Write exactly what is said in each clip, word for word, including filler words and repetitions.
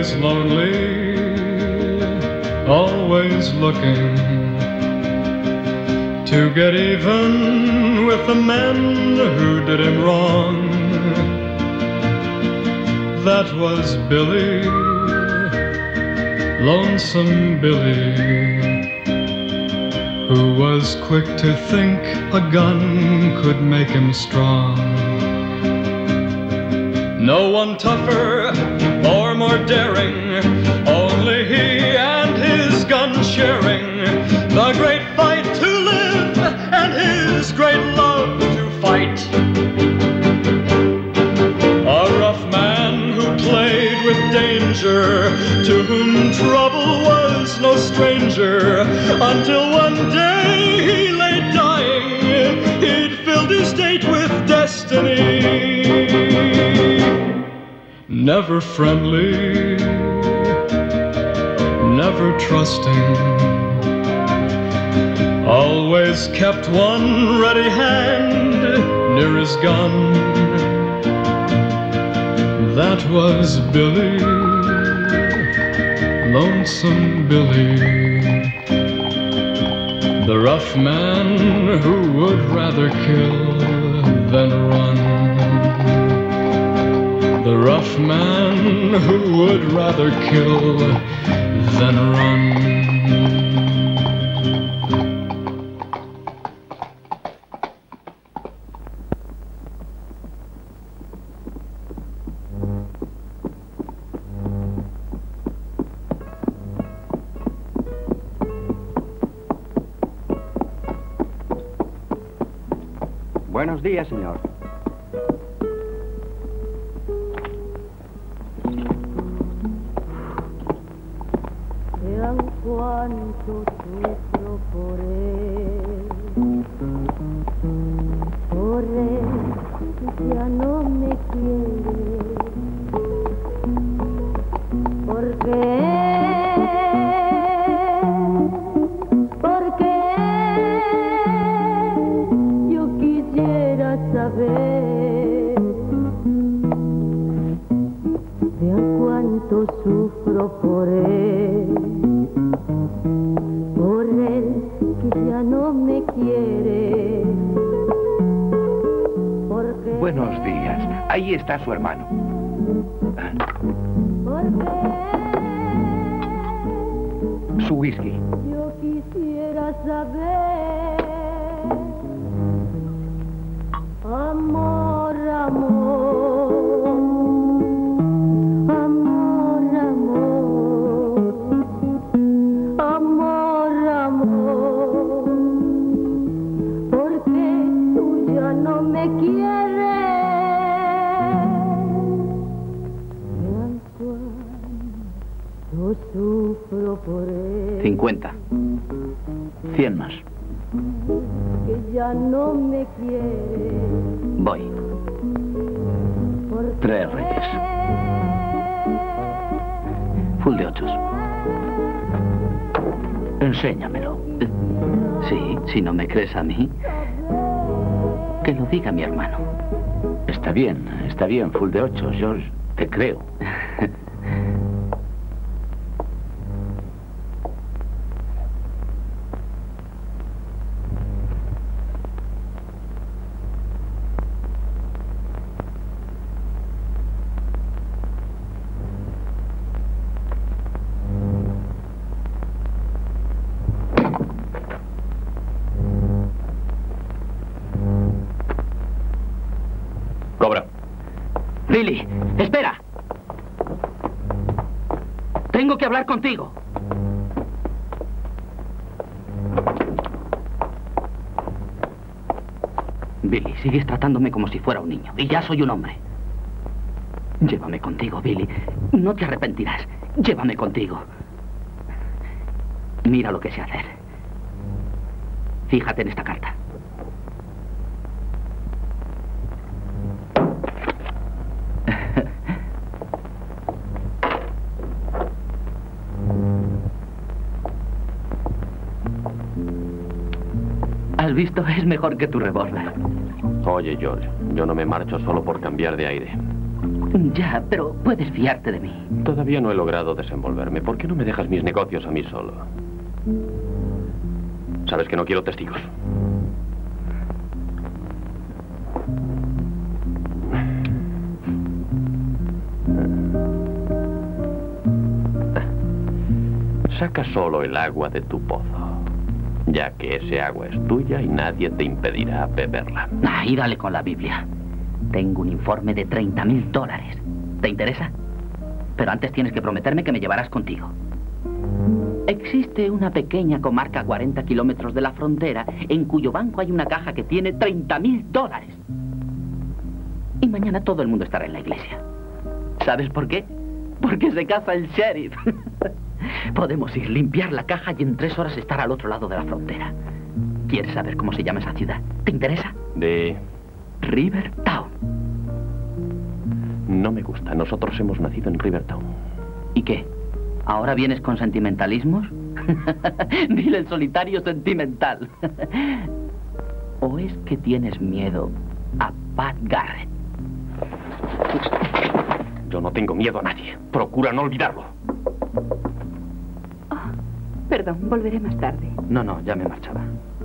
always lonely, always looking to get even with the men who did him wrong. That was Billy, Lonesome Billy, who was quick to think a gun could make him strong. No one tougher or more daring, only he and his gun sharing the great fight to live and his great love to fight. A rough man who played with danger, to whom trouble was no stranger, until one day he lay dying, he'd filled his date with destiny. Never friendly, never trusting, always kept one ready hand near his gun. That was Billy, Lonesome Billy, the rough man who would rather kill than run. The rough man who would rather kill than run. Buenos días, señor. Vean cuánto sufro por él, por él ya no me quiere, porque porque yo quisiera saber, vean cuánto sufro por él, por él que ya no me quiere. Porque Buenos días. Ahí está su hermano. porque Su whisky. yo quisiera saber, amor, amor, amor, amor, amor, amor, porque tú ya no me quieres. Vean cuánto sufro por él, cincuenta. cien más. que ya no me quiere. Voy. Porque Tres reyes. Full de ochos. Enséñamelo. Sí, si no me crees a mí, que lo diga mi hermano. Está bien, está bien, full de ocho. Yo te creo. Cobra. Billy, espera. Tengo que hablar contigo. Billy, sigues tratándome como si fuera un niño. Y ya soy un hombre. Llévame contigo, Billy. No te arrepentirás. Llévame contigo. Mira lo que sé hacer. Fíjate en esta carta. ¿Has visto? Es mejor que tu revólver. Oye, George, yo no me marcho solo por cambiar de aire. Ya, pero puedes fiarte de mí. Todavía no he logrado desenvolverme. ¿Por qué no me dejas mis negocios a mí solo? Sabes que no quiero testigos. Saca solo el agua de tu pozo, ya que ese agua es tuya y nadie te impedirá beberla. Ah, y dale con la Biblia. Tengo un informe de treinta mil dólares. ¿Te interesa? Pero antes tienes que prometerme que me llevarás contigo. Existe una pequeña comarca a cuarenta kilómetros de la frontera en cuyo banco hay una caja que tiene treinta mil dólares. Y mañana todo el mundo estará en la iglesia. ¿Sabes por qué? Porque se casa el sheriff. Podemos ir, limpiar la caja y en tres horas estar al otro lado de la frontera. ¿Quieres saber cómo se llama esa ciudad? ¿Te interesa? De... Rivertown. No me gusta. Nosotros hemos nacido en Rivertown. ¿Y qué? ¿Ahora vienes con sentimentalismos? Dile el solitario sentimental. ¿O es que tienes miedo a Pat Garrett? Yo no tengo miedo a nadie. Procura no olvidarlo. Oh, perdón, volveré más tarde. No, no, ya me marchaba.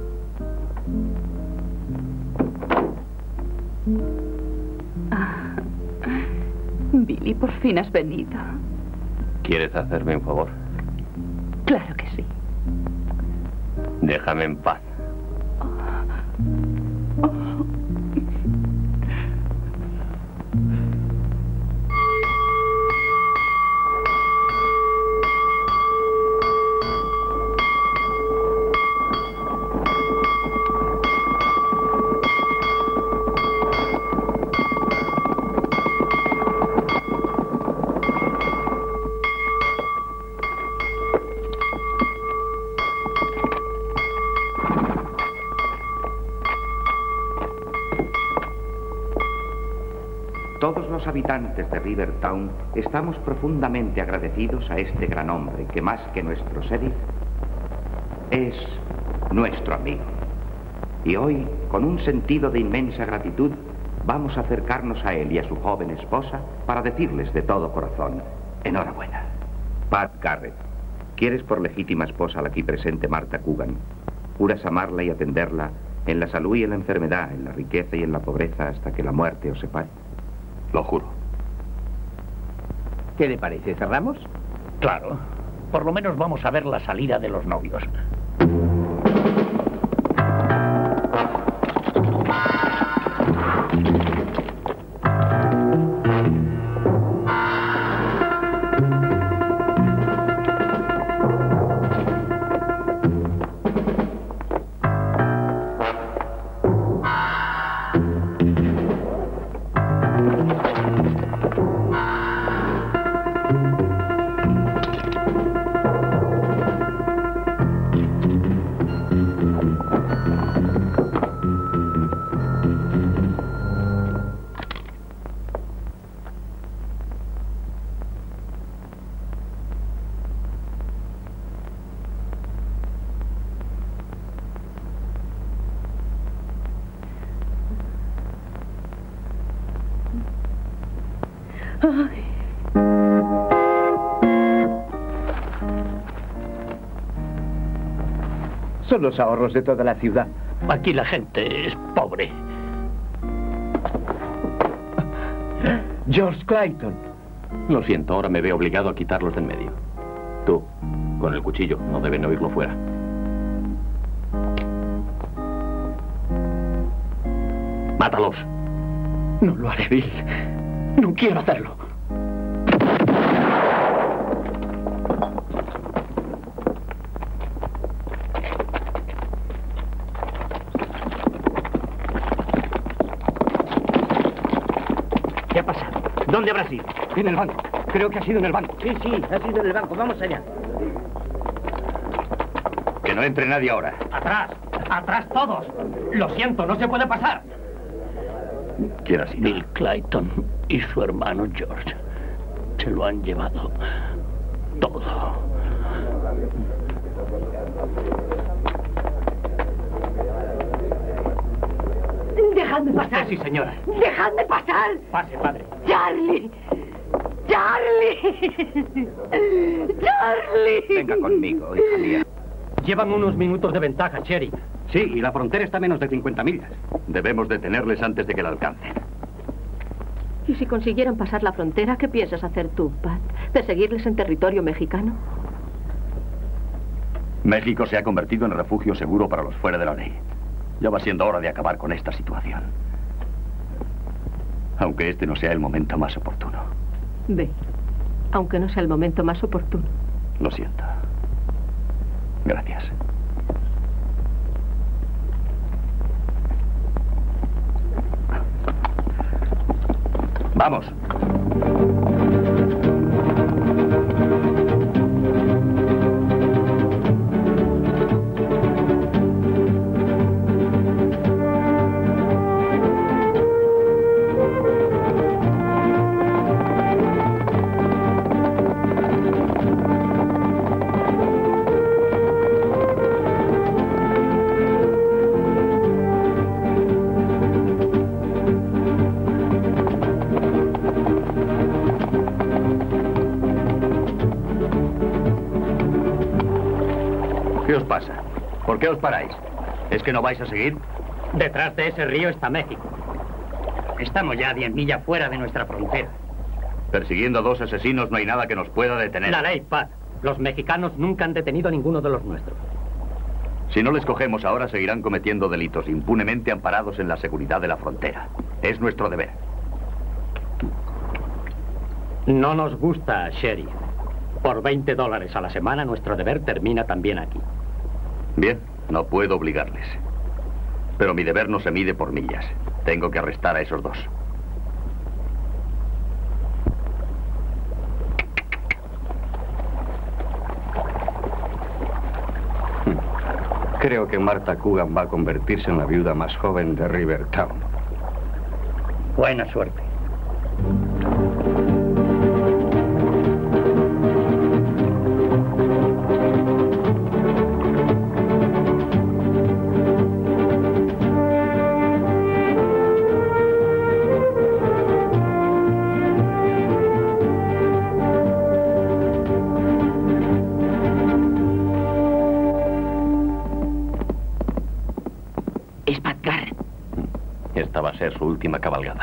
Ah, Billy, por fin has venido. ¿Quieres hacerme un favor? Claro que sí. Déjame en paz. Oh. Oh. Todos los habitantes de Rivertown estamos profundamente agradecidos a este gran hombre que, más que nuestro sheriff, es nuestro amigo. Y hoy, con un sentido de inmensa gratitud, vamos a acercarnos a él y a su joven esposa para decirles de todo corazón: enhorabuena. Pat Garrett, ¿quieres por legítima esposa a la aquí presente Martha Coogan? ¿Juras amarla y atenderla en la salud y en la enfermedad, en la riqueza y en la pobreza, hasta que la muerte os separe? Lo juro. ¿Qué le parece? ¿Cerramos? Claro. Por lo menos vamos a ver la salida de los novios. Ay. Son los ahorros de toda la ciudad. Aquí la gente es pobre. George Clayton. Lo siento, ahora me veo obligado a quitarlos del medio. Tú, con el cuchillo, no deben oírlo fuera. Mátalos. No lo haré, Bill. No quiero hacerlo. ¿Qué ha pasado? ¿Dónde habrá sido? En el banco. Creo que ha sido en el banco. Sí, sí, ha sido en el banco. Vamos allá. Que no entre nadie ahora. ¡Atrás! ¡Atrás todos! Lo siento, no se puede pasar. ¿Quién ha sido? Bill Clayton y su hermano George. Se lo han llevado todo. Dejadme pasar. Usted sí, señora. Dejadme pasar. Pase, padre. Charlie. Charlie. Charlie. Venga conmigo, hija mía. Llevan unos minutos de ventaja, Sheriff. Sí, y la frontera está a menos de cincuenta millas. Debemos detenerles antes de que la alcancen. ¿Y si consiguieran pasar la frontera, qué piensas hacer tú, Pat? ¿Perseguirles en territorio mexicano? México se ha convertido en refugio seguro para los fuera de la ley. Ya va siendo hora de acabar con esta situación. Aunque este no sea el momento más oportuno. Ve, aunque no sea el momento más oportuno. Lo siento. Gracias. Vamos. ¿Qué os pasa? ¿Por qué os paráis? ¿Es que no vais a seguir? Detrás de ese río está México. Estamos ya a diez millas fuera de nuestra frontera. Persiguiendo a dos asesinos no hay nada que nos pueda detener. La ley, Pat. Los mexicanos nunca han detenido a ninguno de los nuestros. Si no les cogemos ahora, seguirán cometiendo delitos impunemente amparados en la seguridad de la frontera. Es nuestro deber. No nos gusta, Sheriff. Por veinte dólares a la semana, nuestro deber termina también aquí. Bien, no puedo obligarles. Pero mi deber no se mide por millas. Tengo que arrestar a esos dos. Creo que Martha Coogan va a convertirse en la viuda más joven de Rivertown. Buena suerte. Esta va a ser su última cabalgada.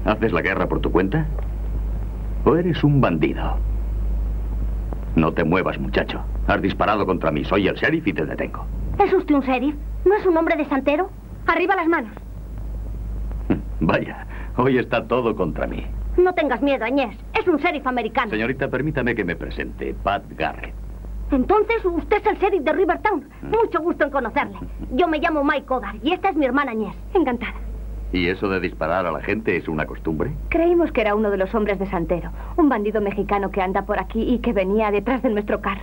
¿Haces la guerra por tu cuenta? ¿O eres un bandido? No te muevas, muchacho. Has disparado contra mí. Soy el sheriff y te detengo. ¿Es usted un sheriff? ¿No es un hombre de santero? ¡Arriba las manos! Vaya, hoy está todo contra mí. No tengas miedo, Añés. Es un sheriff americano. Señorita, permítame que me presente. Pat Garrett. Entonces, usted es el sheriff de Rivertown. Mucho gusto en conocerle. Yo me llamo Mike Goddard y esta es mi hermana Añés. Encantada. ¿Y eso de disparar a la gente es una costumbre? Creímos que era uno de los hombres de Santero. Un bandido mexicano que anda por aquí y que venía detrás de nuestro carro.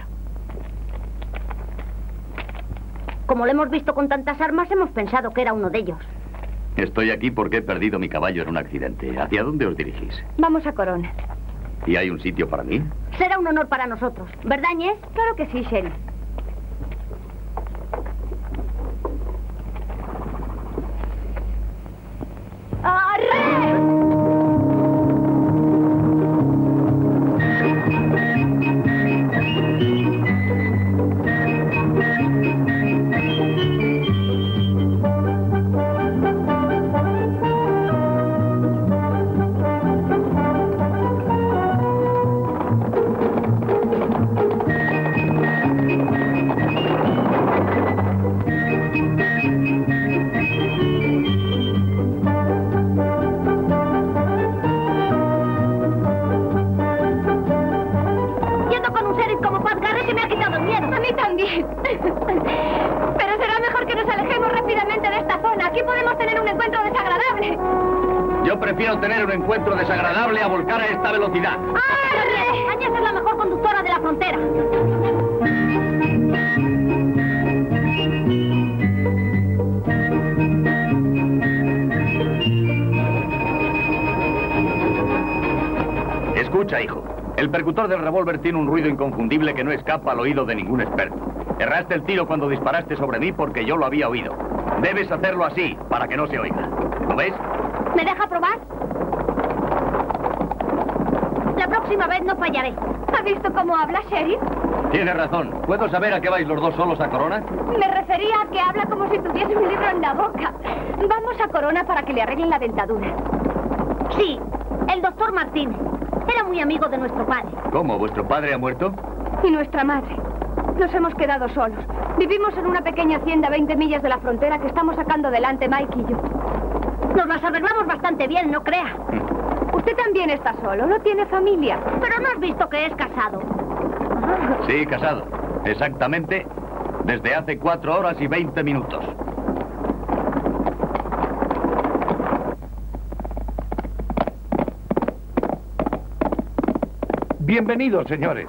Como lo hemos visto con tantas armas, hemos pensado que era uno de ellos. Estoy aquí porque he perdido mi caballo en un accidente. ¿Hacia dónde os dirigís? Vamos a Corona. ¿Y hay un sitio para mí? Será un honor para nosotros, ¿verdad, Añés? Claro que sí, sheriff. ¡Arre! Pero será mejor que nos alejemos rápidamente de esta zona. Aquí podemos tener un encuentro desagradable. Yo prefiero tener un encuentro desagradable a volcar a esta velocidad. ¡Arre! Añés es la mejor conductora de la frontera. Escucha, hijo. El percutor del revólver tiene un ruido inconfundible que no escapa al oído de ningún experto. Erraste el tiro cuando disparaste sobre mí porque yo lo había oído. Debes hacerlo así, para que no se oiga. ¿Lo ves? ¿Me deja probar? La próxima vez no fallaré. ¿Ha visto cómo habla, sheriff? Tienes razón. ¿Puedo saber a qué vais los dos solos a Corona? Me refería a que habla como si tuviese un libro en la boca. Vamos a Corona para que le arreglen la dentadura. Sí, el doctor Martínez. Era muy amigo de nuestro padre. ¿Cómo? ¿Vuestro padre ha muerto? Y nuestra madre. Nos hemos quedado solos. Vivimos en una pequeña hacienda a veinte millas de la frontera que estamos sacando adelante Mike y yo. Nos las arreglamos bastante bien, no crea. Usted también está solo, no tiene familia. Pero no has visto que es casado. Sí, casado. Exactamente desde hace cuatro horas y veinte minutos. Bienvenidos, señores.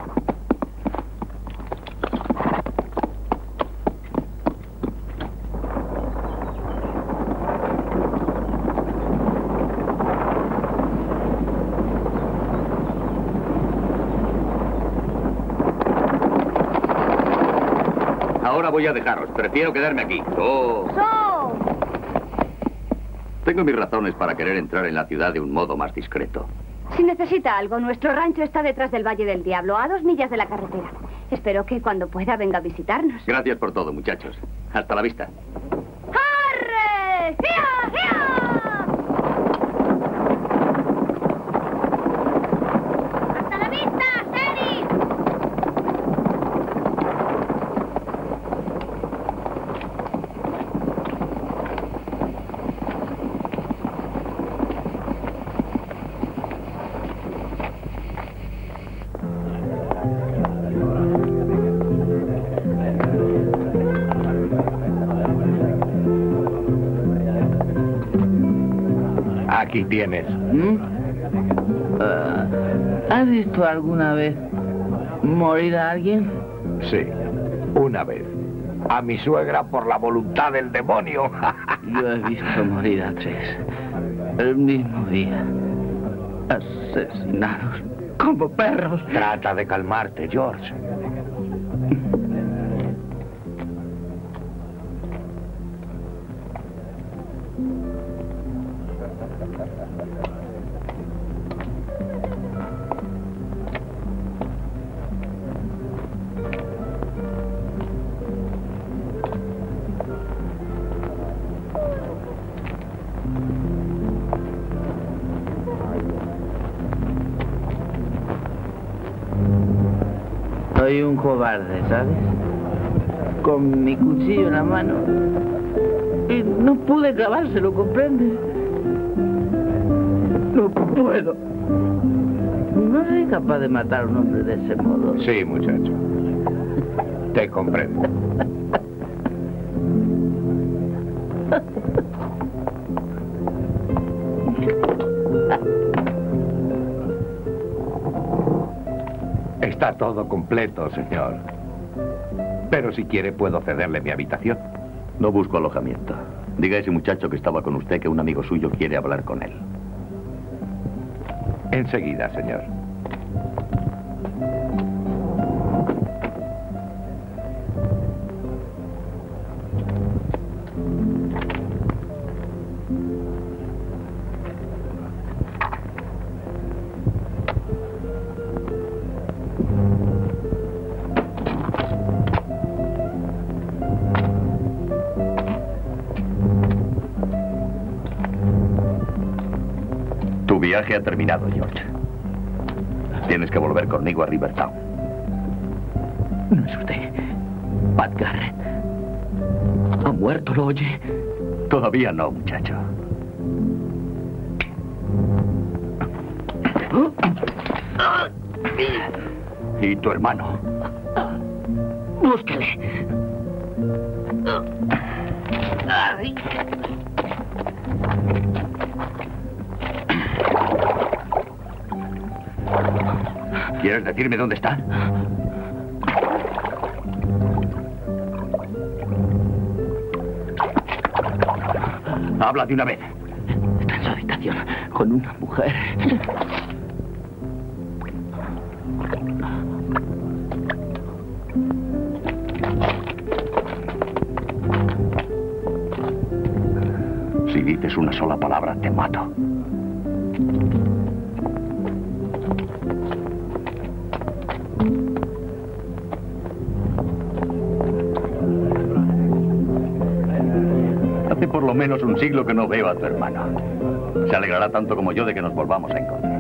Ahora voy a dejaros. Prefiero quedarme aquí. Oh. ¡So! Tengo mis razones para querer entrar en la ciudad de un modo más discreto. Si necesita algo, nuestro rancho está detrás del Valle del Diablo, a dos millas de la carretera. Espero que cuando pueda venga a visitarnos. Gracias por todo, muchachos. Hasta la vista. ¡Arre! ¡Gia, gia! ¡Hasta la vista, sheriff! Aquí tienes. ¿Mm? Uh, ¿Has visto alguna vez morir a alguien? Sí, una vez. A mi suegra por la voluntad del demonio. Yo he visto morir a tres. El mismo día. Asesinados como perros. Trata de calmarte, George. Soy un cobarde, ¿sabes? Con mi cuchillo en la mano. Y no pude clavárselo, ¿comprende? No puedo. No soy capaz de matar a un hombre de ese modo. Sí, muchacho. Te comprendo. Está todo completo, señor. Pero si quiere, puedo cederle mi habitación. No busco alojamiento. Diga a ese muchacho que estaba con usted que un amigo suyo quiere hablar con él. Enseguida, señor. Tu viaje ha terminado, George. Tienes que volver conmigo a Rivertown. No es usted. Pat Garrett. ¿Ha muerto, lo oye? Todavía no, muchacho. ¿Y tu hermano? Búsquele. ¿Quieres decirme dónde está? Habla de una vez. Está en su habitación con una mujer. Si dices una sola palabra, te mato. Hace por lo menos un siglo que no veo a tu hermano. Se alegrará tanto como yo de que nos volvamos a encontrar.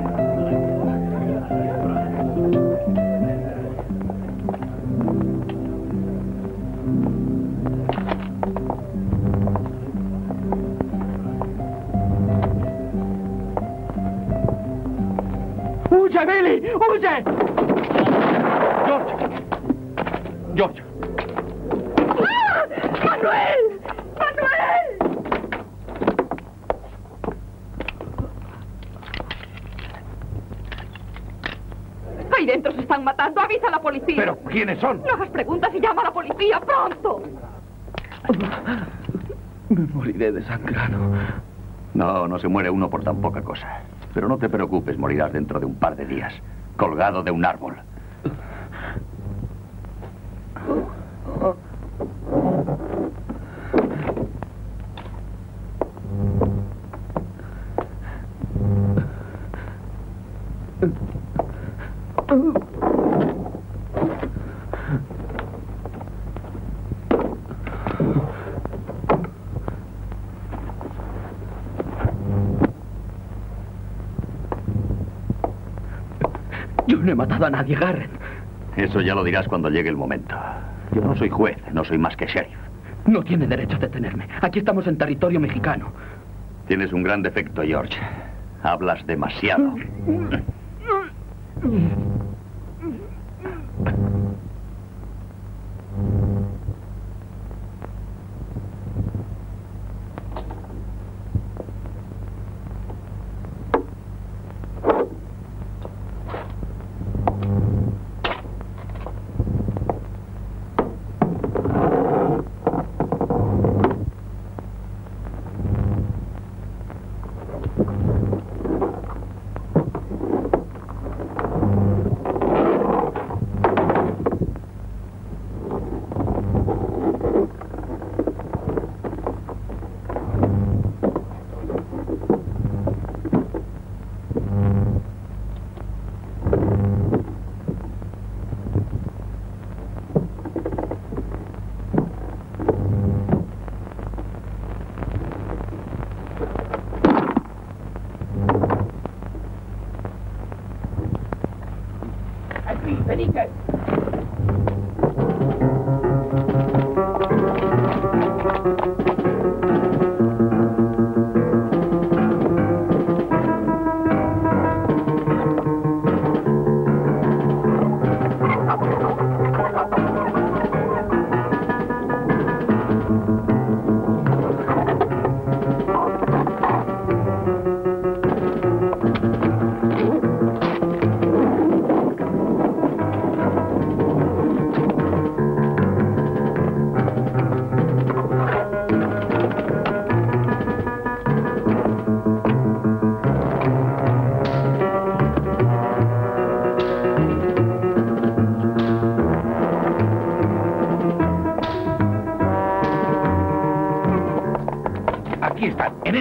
¡Huye, Billy! ¡Huye! George. George. ¡Ah! ¡Manuel! ¡Manuel! Ahí dentro se están matando. Avisa a la policía. ¿Pero quiénes son? No hagas preguntas y llama a la policía. ¡Pronto! Me moriré desangrado. No, no se muere uno por tan poca cosa. Pero no te preocupes, morirás dentro de un par de días, colgado de un árbol. Yo no he matado a nadie, Garrett. Eso ya lo dirás cuando llegue el momento. Yo no soy juez, no soy más que sheriff. No tiene derecho a detenerme. Aquí estamos en territorio mexicano. Tienes un gran defecto, George. Hablas demasiado.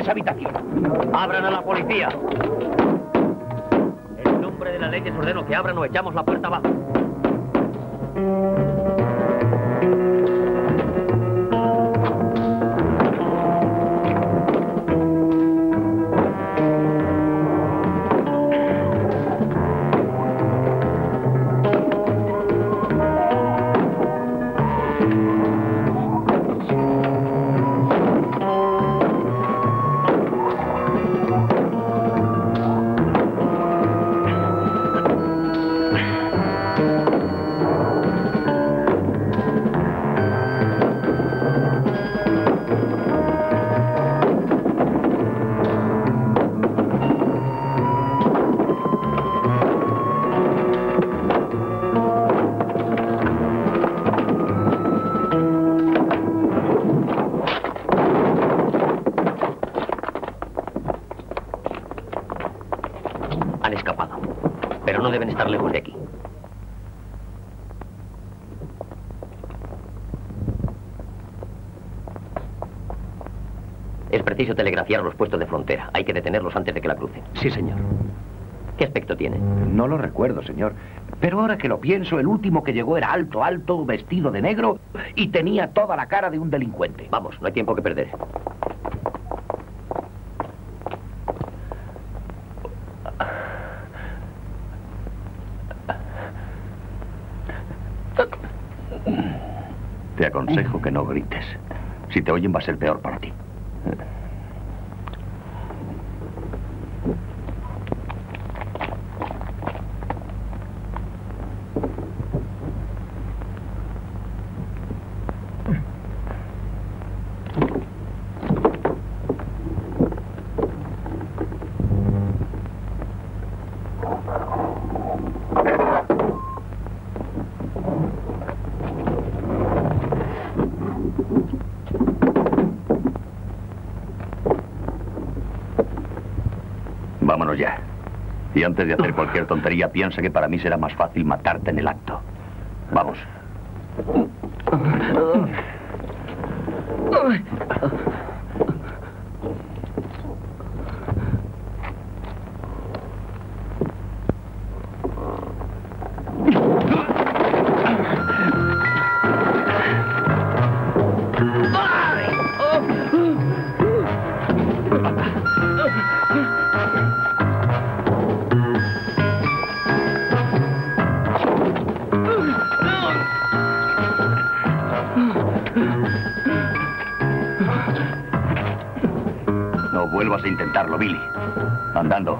esa habitación. ¡Abran a la policía! En nombre de la ley les ordeno que abran o echamos la puerta abajo. Han escapado, pero no deben estar lejos de aquí. Es preciso telegrafiar a los puestos de frontera. Hay que detenerlos antes de que la crucen. Sí, señor. ¿Qué aspecto tiene? No lo recuerdo, señor. Pero ahora que lo pienso, el último que llegó era alto, alto, vestido de negro y tenía toda la cara de un delincuente. Vamos, no hay tiempo que perder. Te aconsejo que no grites. Si te oyen va a ser peor para ti. Vámonos ya. Y antes de hacer cualquier tontería, piensa que para mí será más fácil matarte en el acto. Vamos. No vuelvas a intentarlo, Billy. Andando.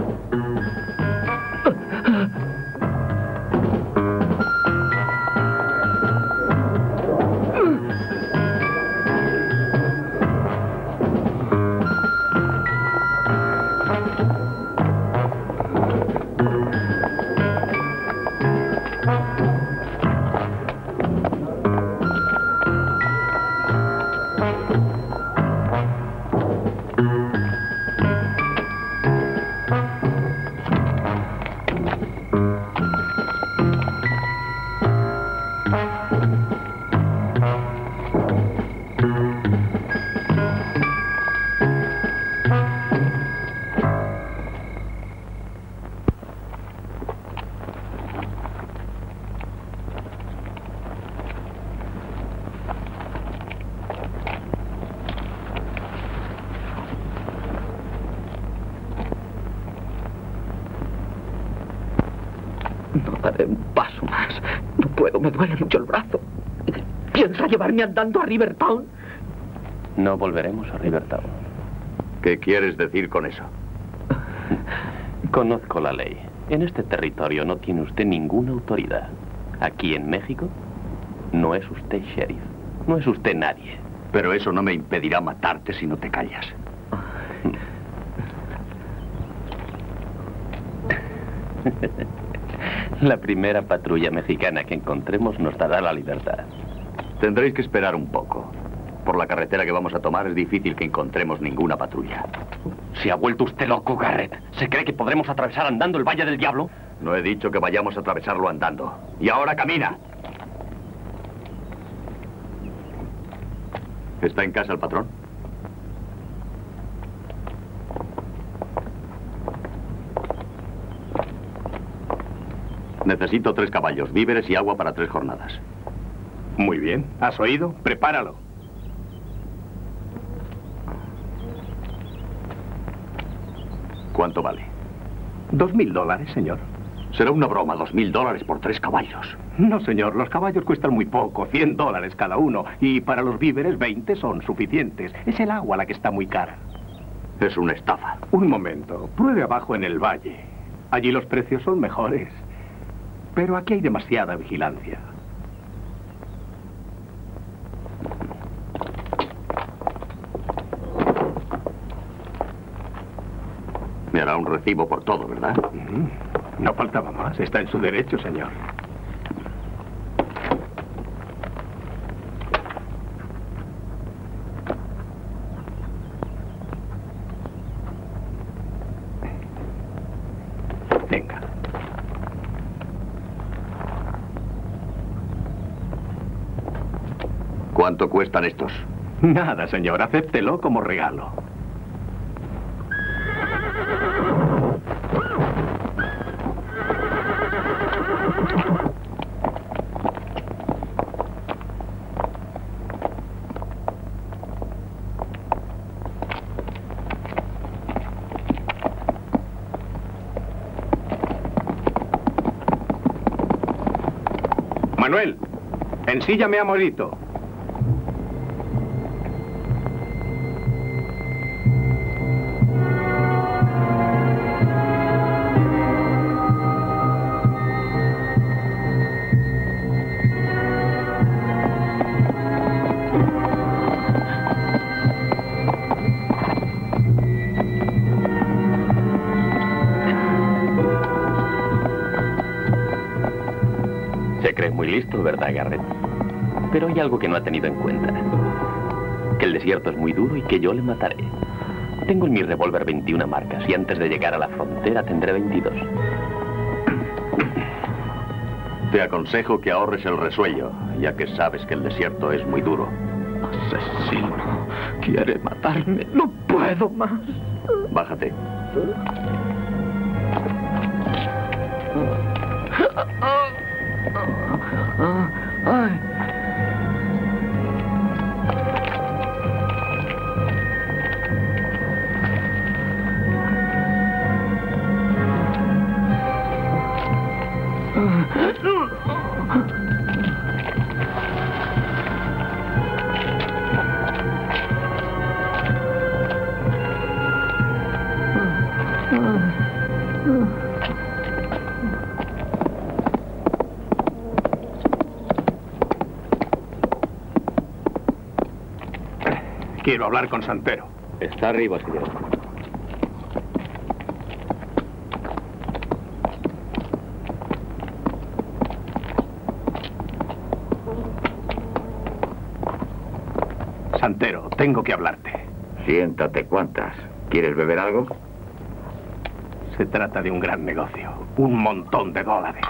No daré un paso más. No puedo, me duele mucho el brazo. ¿Piensa llevarme andando a Rivertown? No volveremos a Rivertown. ¿Qué quieres decir con eso? Conozco la ley. En este territorio no tiene usted ninguna autoridad. Aquí en México no es usted sheriff. No es usted nadie. Pero eso no me impedirá matarte si no te callas. La primera patrulla mexicana que encontremos nos dará la libertad. Tendréis que esperar un poco. Por la carretera que vamos a tomar es difícil que encontremos ninguna patrulla. ¿Se ha vuelto usted loco, Garrett? ¿Se cree que podremos atravesar andando el Valle del Diablo? No he dicho que vayamos a atravesarlo andando. Y ahora camina. ¿Está en casa el patrón? Necesito tres caballos, víveres y agua para tres jornadas. Muy bien. ¿Has oído? Prepáralo. ¿Cuánto vale? Dos mil dólares, señor. Será una broma, dos mil dólares por tres caballos. No, señor, los caballos cuestan muy poco, cien dólares cada uno. Y para los víveres, veinte son suficientes. Es el agua la que está muy cara. Es una estafa. Un momento, pruebe abajo en el valle. Allí los precios son mejores. Pero aquí hay demasiada vigilancia. Me hará un recibo por todo, ¿verdad? No faltaba más. Está en su derecho, señor. Venga. ¿Cuánto cuestan estos? Nada, señor. Acéptelo como regalo. Manuel, ensíllame a Morito. Se cree muy listo, ¿verdad, Garrett? Pero hay algo que no ha tenido en cuenta. Que el desierto es muy duro y que yo le mataré. Tengo en mi revólver veintiuna marcas y antes de llegar a la frontera tendré veintidós. Te aconsejo que ahorres el resuello, ya que sabes que el desierto es muy duro. Asesino. Quiere matarme. No puedo más. Bájate. Ay. Quiero hablar con Santero. Está arriba, señor. Santero, tengo que hablarte. Siéntate, ¿cuántas? ¿Quieres beber algo? Se trata de un gran negocio. Un montón de dólares.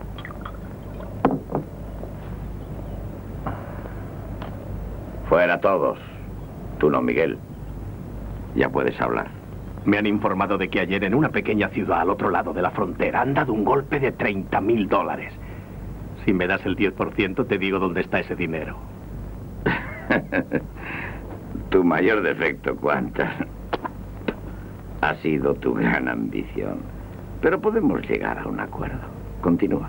Fuera todos. Tú no, Miguel. Ya puedes hablar. Me han informado de que ayer en una pequeña ciudad al otro lado de la frontera han dado un golpe de treinta mil dólares. Si me das el diez por ciento te digo dónde está ese dinero. Tu mayor defecto, ¿cuántas? Ha sido tu gran ambición. Pero podemos llegar a un acuerdo. Continúa.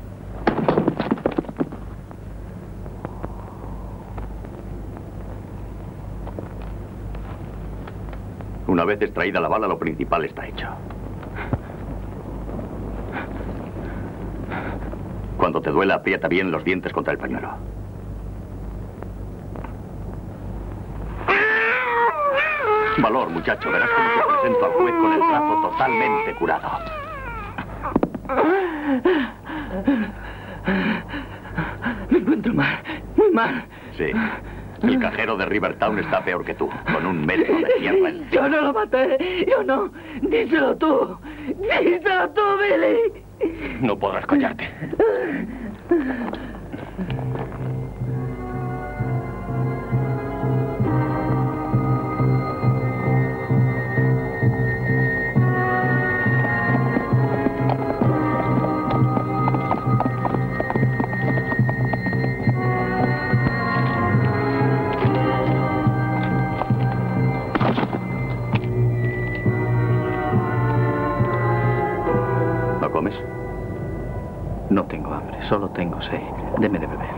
Una vez extraída la bala, lo principal está hecho. Cuando te duela, aprieta bien los dientes contra el pañuelo. Valor, muchacho. Verás cómo te presento al juez con el brazo totalmente curado. Me encuentro mal, muy mal. Sí. El cajero de Rivertown está peor que tú, con un metro de tierra encima. Yo no lo maté, yo no. Díselo tú. Díselo tú, Billy. No podrás callarte. comes? No tengo hambre, solo tengo sed. Deme de beber.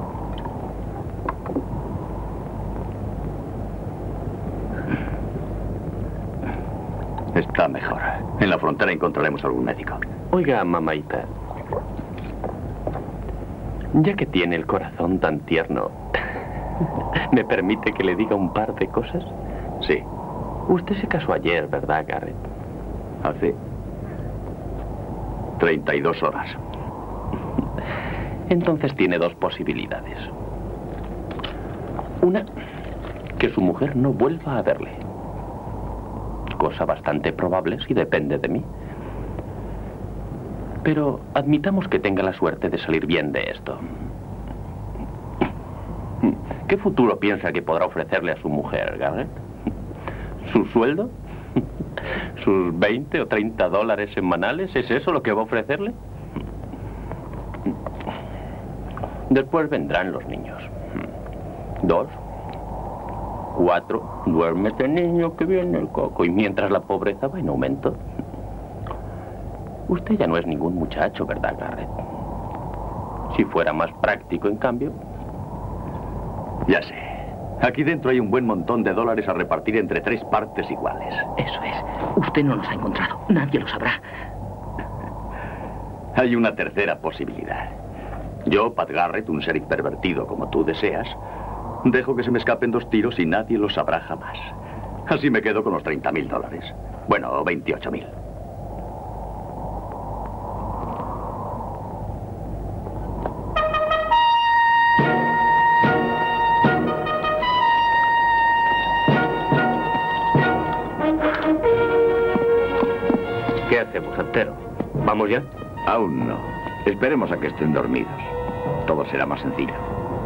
Está mejor. En la frontera encontraremos algún médico. Oiga, mamaita. Ya que tiene el corazón tan tierno, ¿me permite que le diga un par de cosas? Sí. Usted se casó ayer, ¿verdad, Garrett? Hace treinta y dos horas. Entonces tiene dos posibilidades. Una, que su mujer no vuelva a verle. Cosa bastante probable si depende de mí. Pero admitamos que tenga la suerte de salir bien de esto. ¿Qué futuro piensa que podrá ofrecerle a su mujer, Garrett? ¿Su sueldo? ¿Sus veinte o treinta dólares semanales? ¿Es eso lo que va a ofrecerle? Después vendrán los niños. Dos, cuatro, duérmete, niño, que viene el coco. Y mientras la pobreza va en aumento. Usted ya no es ningún muchacho, ¿verdad, Garrett? Si fuera más práctico, en cambio. Ya sé. Aquí dentro hay un buen montón de dólares a repartir entre tres partes iguales. Eso es. Usted no los ha encontrado. Nadie lo sabrá. Hay una tercera posibilidad. Yo, Pat Garrett, un sheriff pervertido como tú deseas, dejo que se me escapen dos tiros y nadie lo sabrá jamás. Así me quedo con los treinta mil dólares. Bueno, veintiocho mil. ¿Qué hacemos, Santero? ¿Vamos ya? Aún no. Esperemos a que estén dormidos. Todo será más sencillo.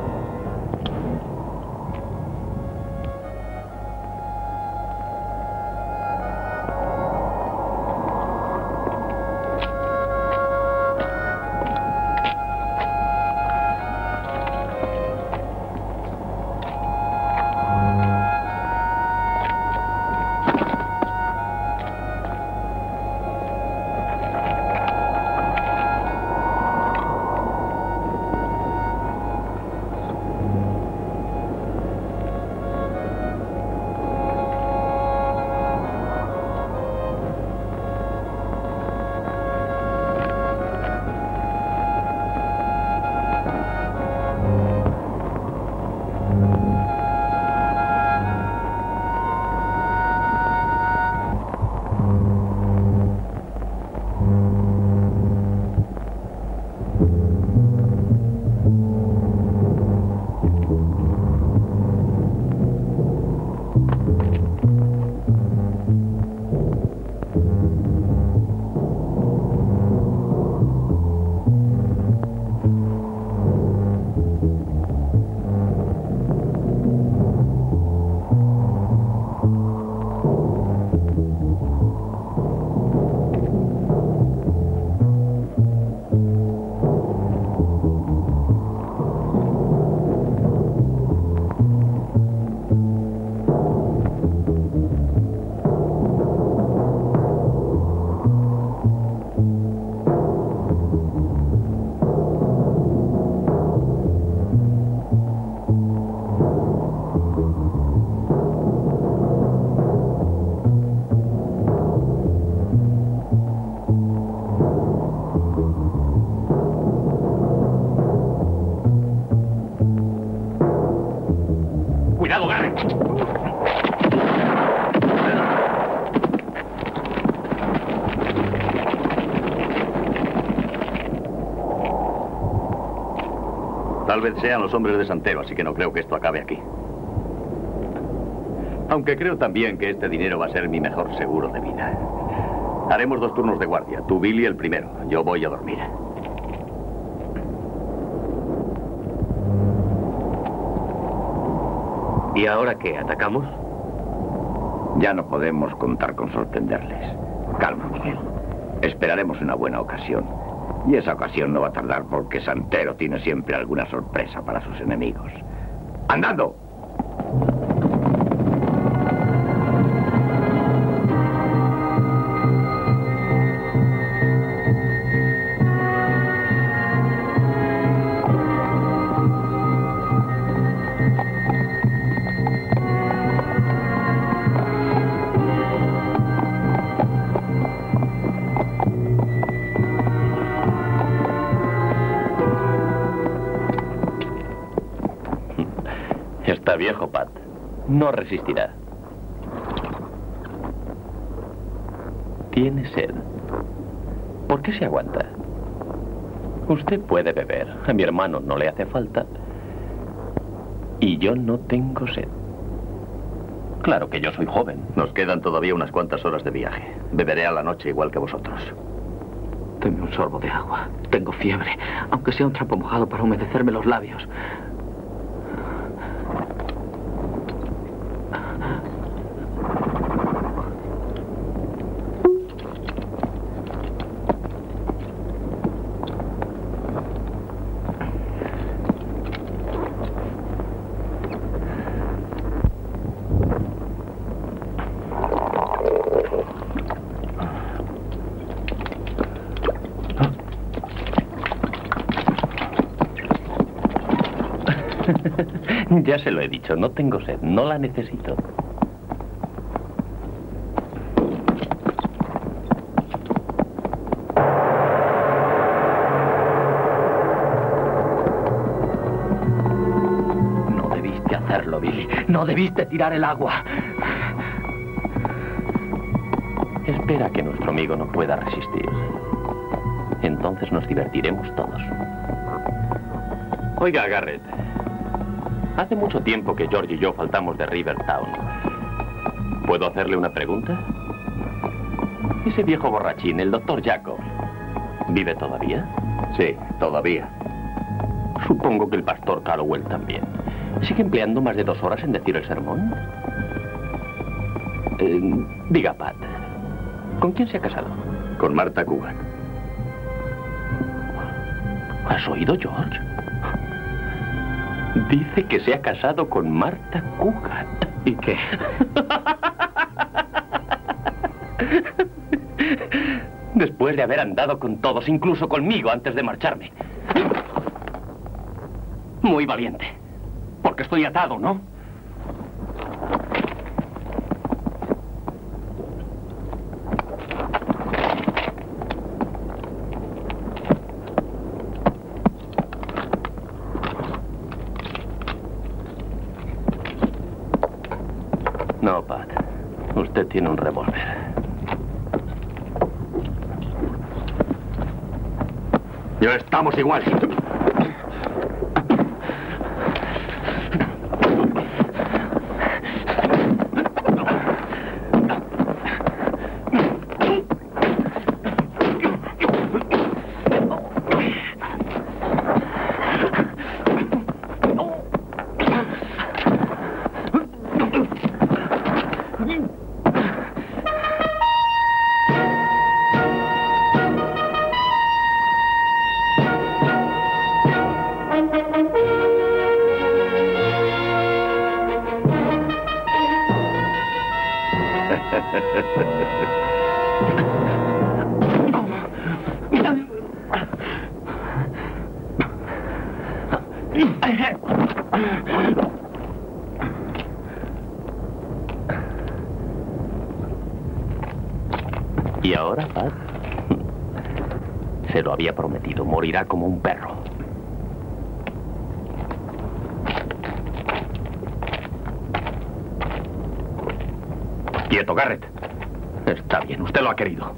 Tal vez sean los hombres de Santero, así que no creo que esto acabe aquí. Aunque creo también que este dinero va a ser mi mejor seguro de vida. Haremos dos turnos de guardia. Tú, Billy, el primero. Yo voy a dormir. ¿Y ahora qué? ¿Atacamos? Ya no podemos contar con sorprenderles. Calma, Miguel. Esperaremos una buena ocasión. Y esa ocasión no va a tardar porque Santero tiene siempre alguna sorpresa para sus enemigos. ¡Andando! viejo, Pat. No resistirá. Tiene sed. ¿Por qué se aguanta? Usted puede beber. A mi hermano no le hace falta. Y yo no tengo sed. Claro que yo soy joven. Nos quedan todavía unas cuantas horas de viaje. Beberé a la noche igual que vosotros. Deme un sorbo de agua. Tengo fiebre, aunque sea un trapo mojado para humedecerme los labios. Ya se lo he dicho, no tengo sed, no la necesito. No debiste hacerlo, Billy. No debiste tirar el agua. Espera que nuestro amigo no pueda resistir. Entonces nos divertiremos todos. Oiga, Garrett. Hace mucho tiempo que George y yo faltamos de Rivertown. ¿Puedo hacerle una pregunta? Ese viejo borrachín, el doctor Jacob, ¿vive todavía? Sí, todavía. Supongo que el pastor Callowell también. ¿Sigue empleando más de dos horas en decir el sermón? Eh, diga, Pat, ¿con quién se ha casado? Con Martha Coogan. ¿Has oído, George? Dice que se ha casado con Martha Coogan. ¿Y qué? Después de haber andado con todos, incluso conmigo, antes de marcharme. Muy valiente. Porque estoy atado, ¿no? No, Pat. Usted tiene un revólver. Ya estamos igual. ¿Y ahora, Pat? Se lo había prometido. Morirá como un perro. Quieto, Garrett. Está bien, usted lo ha querido.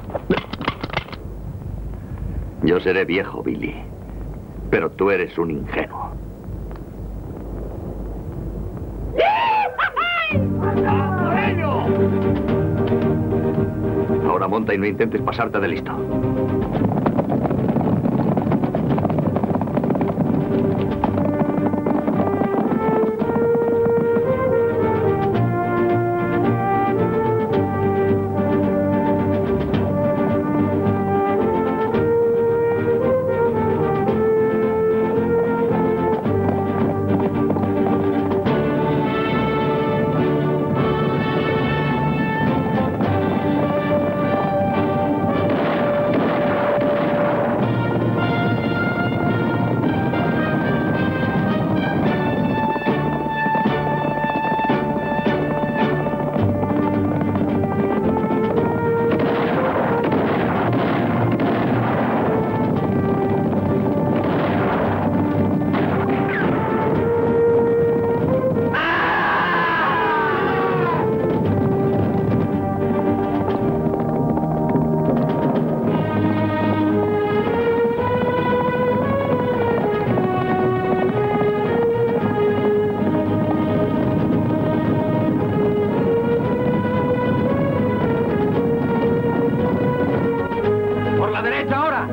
Yo seré viejo, Billy. Pero tú eres un ingenuo. Ahora monta y no intentes pasarte de listo. ¡Derecha ahora!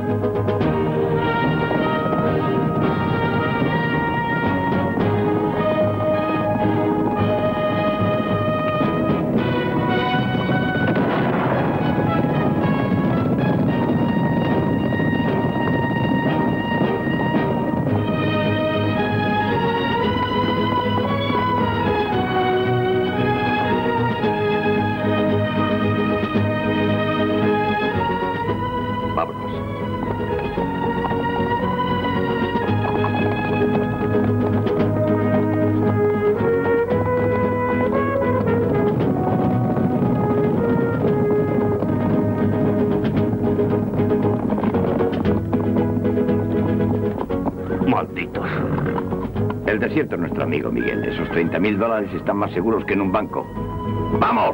El desierto es nuestro amigo, Miguel. Esos treinta mil dólares están más seguros que en un banco. ¡Vamos!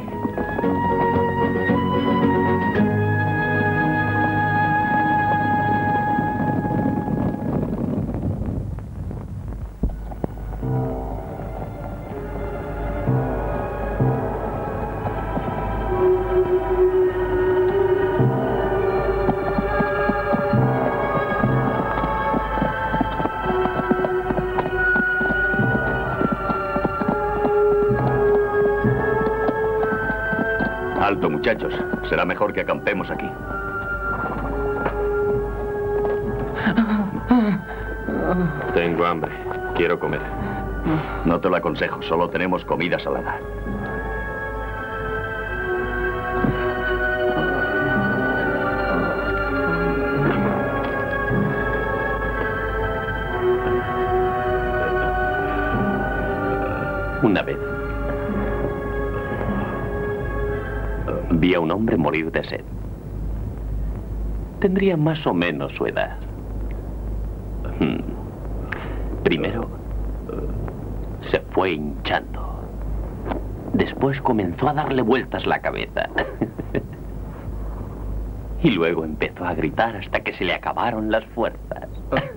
Alto, muchachos. Será mejor que acampemos aquí. Tengo hambre. Quiero comer. No te lo aconsejo. Solo tenemos comida salada. Una vez vi a un hombre morir de sed. Tendría más o menos su edad. Primero se fue hinchando. Después comenzó a darle vueltas la cabeza. Y luego empezó a gritar hasta que se le acabaron las fuerzas.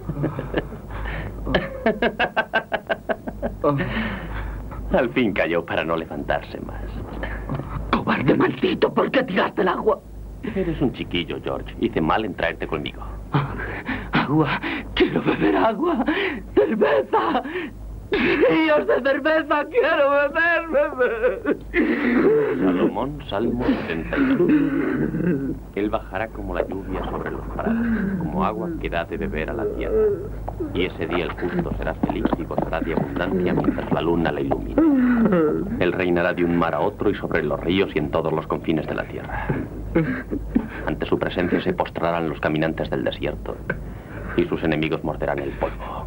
Al fin cayó para no levantarse más. ¡Cobarde maldito! ¿Por qué tiraste el agua? Eres un chiquillo, George. Hice mal en traerte conmigo. ¡Agua! ¡Quiero beber agua! ¡Cerveza! ¡Ríos de cerveza! ¡Quiero beber, beber! Salomón, Salmo setenta y dos. Él bajará como la lluvia sobre los prados, como agua que da de beber a la tierra. Y ese día el justo será feliz y gozará de abundancia mientras la luna le ilumina. Él reinará de un mar a otro y sobre los ríos y en todos los confines de la tierra. Ante su presencia se postrarán los caminantes del desierto y sus enemigos morderán el polvo.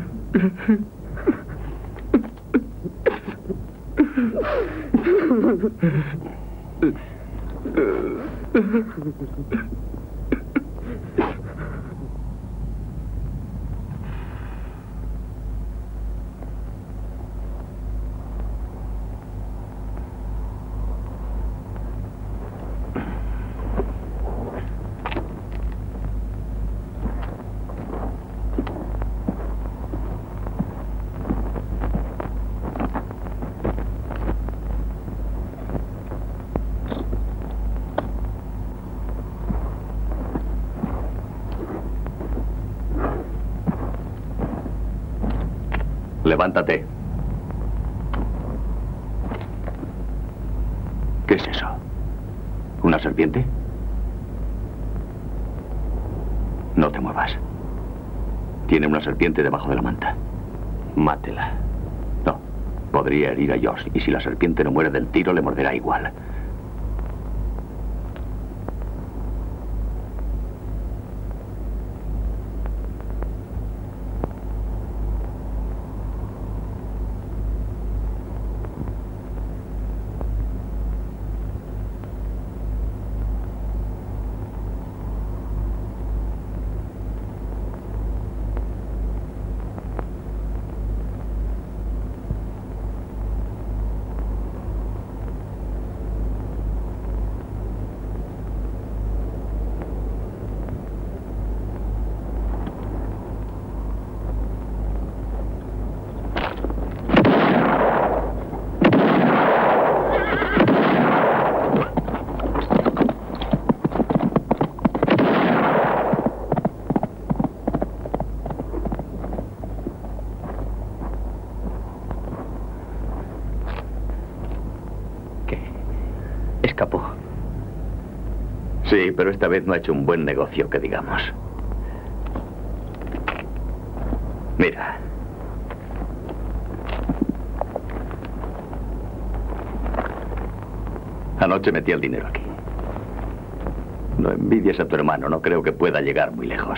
Levántate. ¿Qué es eso? ¿Una serpiente? No te muevas. Tiene una serpiente debajo de la manta. Mátela. No, podría herir a Josh, y si la serpiente no muere del tiro, le morderá igual. escapó. Sí, pero esta vez no ha hecho un buen negocio, que digamos. Mira. Anoche metí el dinero aquí. No envidies a tu hermano, no creo que pueda llegar muy lejos.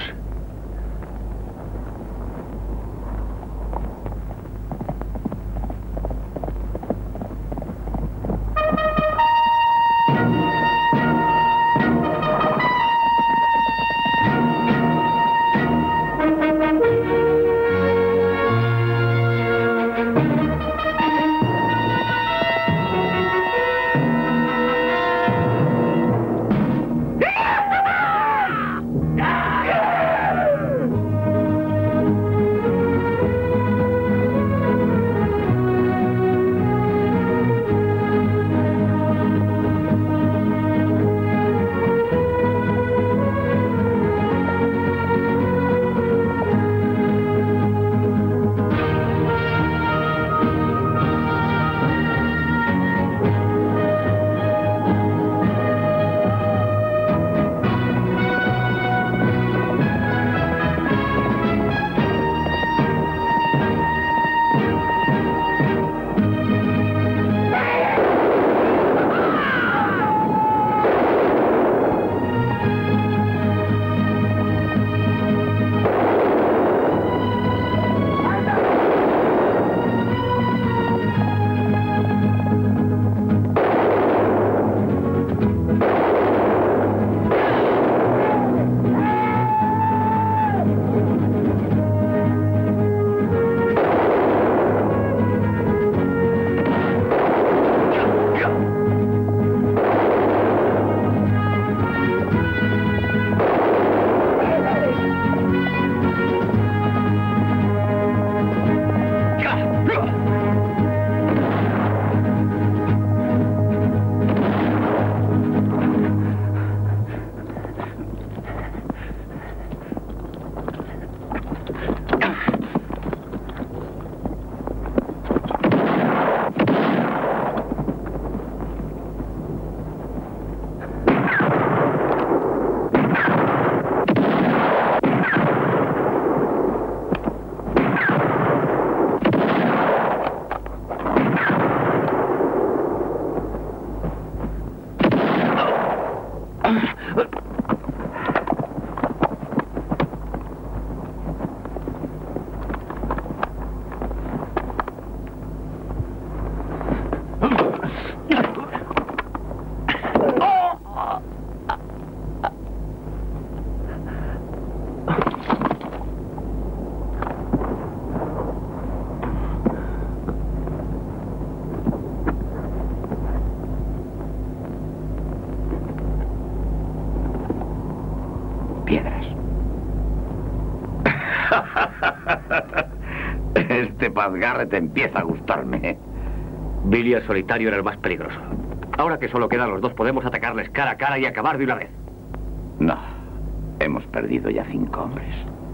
Este Paz Garrett empieza a gustarme. Billy el solitario era el más peligroso. Ahora que solo quedan los dos, podemos atacarles cara a cara y acabar de una vez. No. Hemos perdido ya cinco hombres.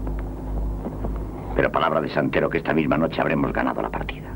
Pero palabra de santero que esta misma noche habremos ganado la partida.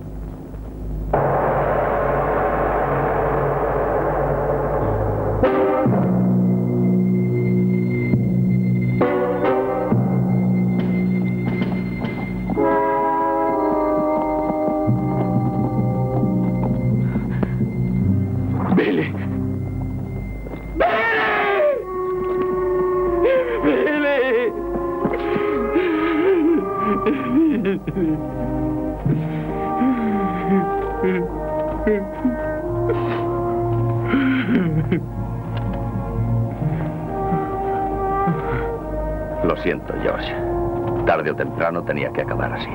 Lo siento, George. Tarde o temprano tenía que acabar así.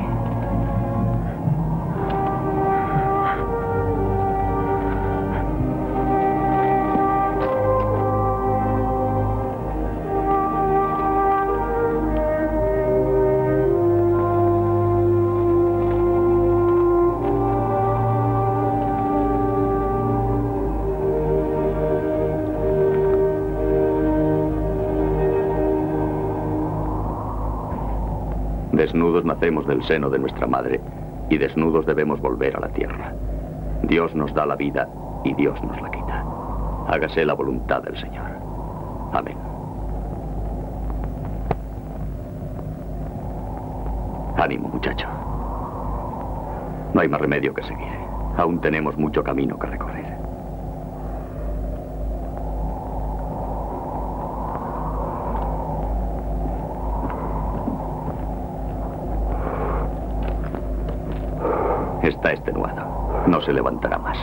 Desnudos nacemos del seno de nuestra madre y desnudos debemos volver a la tierra. Dios nos da la vida y Dios nos la quita. Hágase la voluntad del Señor. Amén. Ánimo, muchacho. No hay más remedio que seguir. Aún tenemos mucho camino que recorrer. Está extenuado. No se levantará más.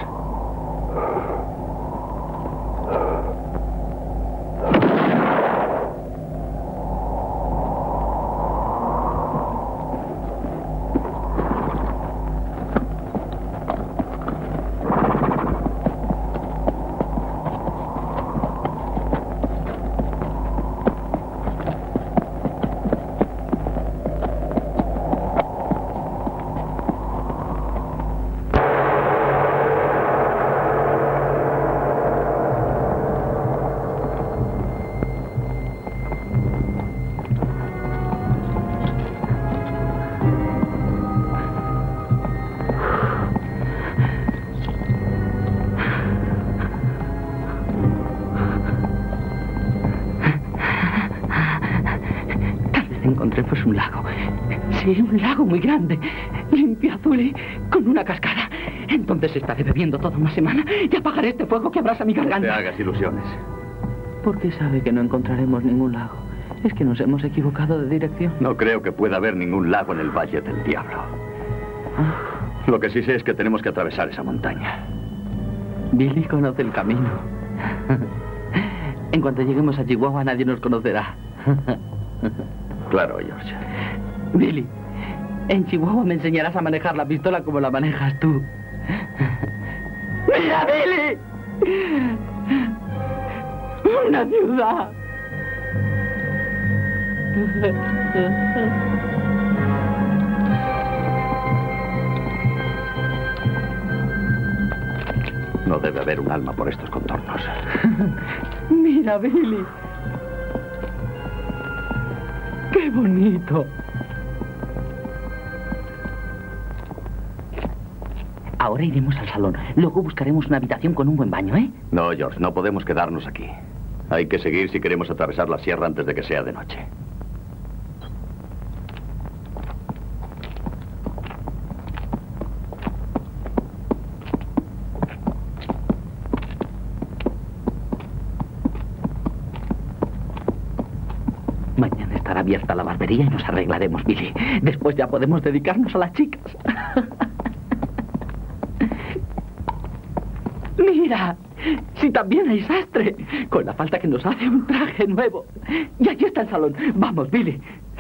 Encontremos un lago. Sí, un lago muy grande, limpio, azul y con una cascada. Entonces estaré bebiendo toda una semana y apagaré este fuego que abrasa mi garganta. No te hagas ilusiones. ¿Por qué sabe que no encontraremos ningún lago? ¿Es que nos hemos equivocado de dirección? No creo que pueda haber ningún lago en el Valle del Diablo. ¿Ah? Lo que sí sé es que tenemos que atravesar esa montaña. Billy conoce el camino. En cuanto lleguemos a Chihuahua, nadie nos conocerá. Claro, George. Billy, en Chihuahua me enseñarás a manejar la pistola como la manejas tú. ¡Mira, Billy! ¡Una ciudad! No debe haber un alma por estos contornos. Mira, Billy. ¡Qué bonito! Ahora iremos al salón. Luego buscaremos una habitación con un buen baño, ¿eh? No, George, no podemos quedarnos aquí. Hay que seguir si queremos atravesar la sierra antes de que sea de noche. Mañana estará abierta la barbería y nos arreglaremos, Billy. Después ya podemos dedicarnos a las chicas. Mira, si también hay sastre. Con la falta que nos hace un traje nuevo. Y allí está el salón. Vamos, Billy.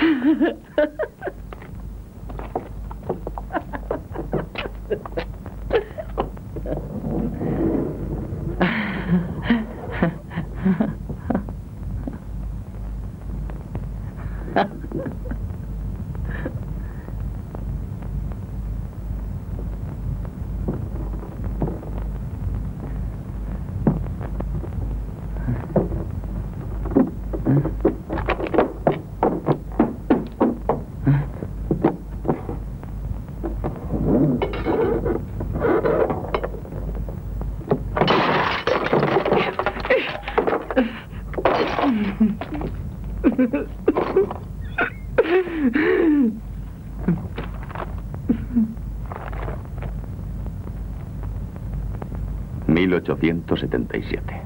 mil ochocientos setenta y siete.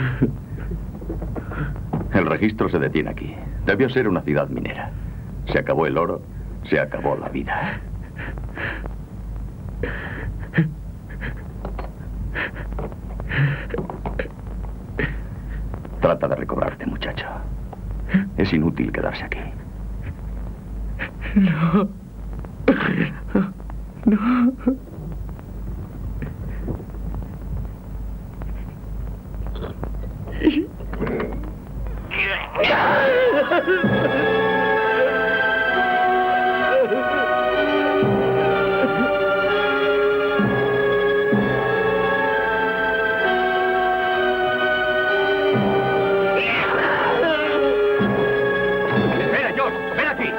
El registro se detiene aquí. Debió ser una ciudad minera. Se acabó el oro, se acabó la vida. Trata de recobrarte, muchacho. Es inútil quedarse aquí. No. No. Espera, George, ven aquí.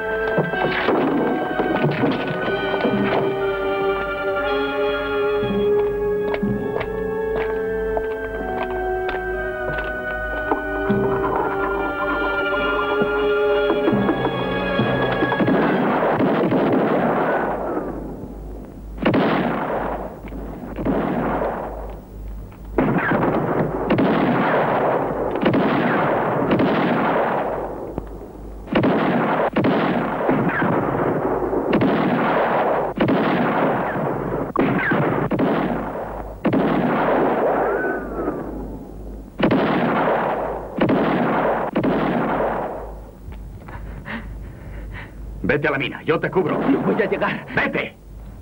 Vete a la mina, yo te cubro. No voy a llegar. ¡Vete!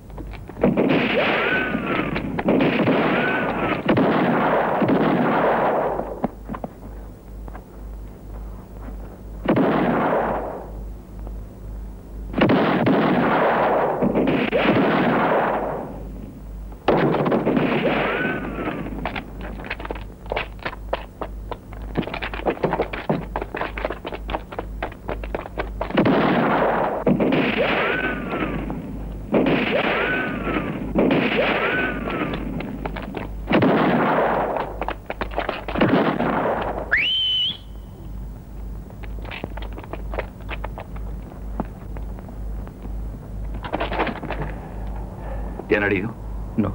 ¿Te han herido? No.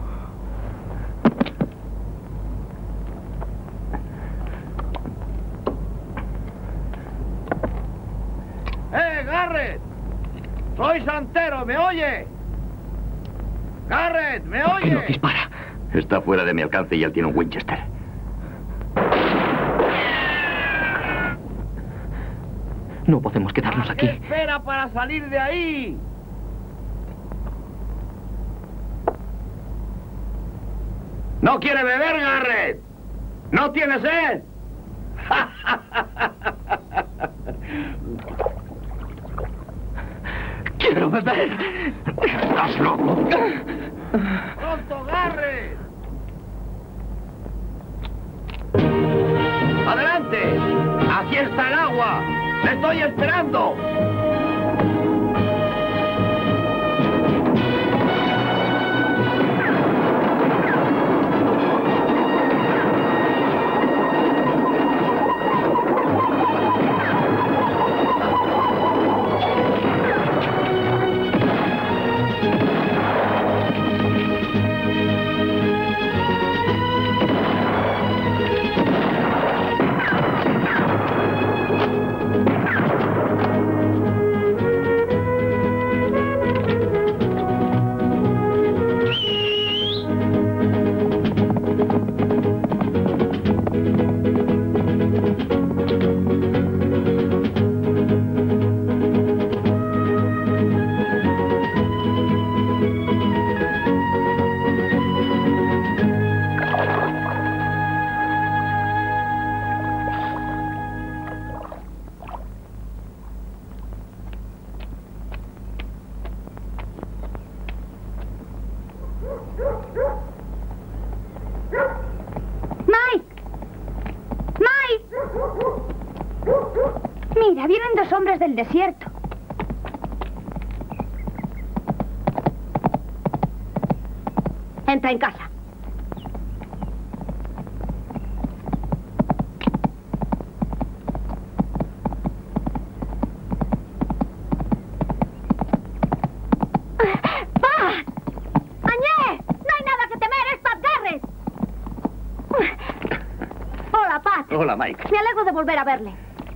¡Eh, Garrett! ¡Soy Santero! ¿Me oye? ¡Garrett! ¿Me oye? Que no dispara. Está fuera de mi alcance y él tiene un Winchester. No podemos quedarnos aquí. ¿Qué espera para salir de ahí? ¿No quiere beber, Garrett? ¿No tiene sed? ¡Quiero beber! ¡Estás loco! ¡Pronto, Garrett! ¡Adelante! ¡Aquí está el agua! ¡Le estoy esperando! Mira, vienen dos hombres del desierto. Entra en casa. ¡Pa! ¡Añé! ¡No hay nada que temer! ¡Es Pat Garrett! Hola, Pat. Hola, Mike. Me alegro de volver a verle.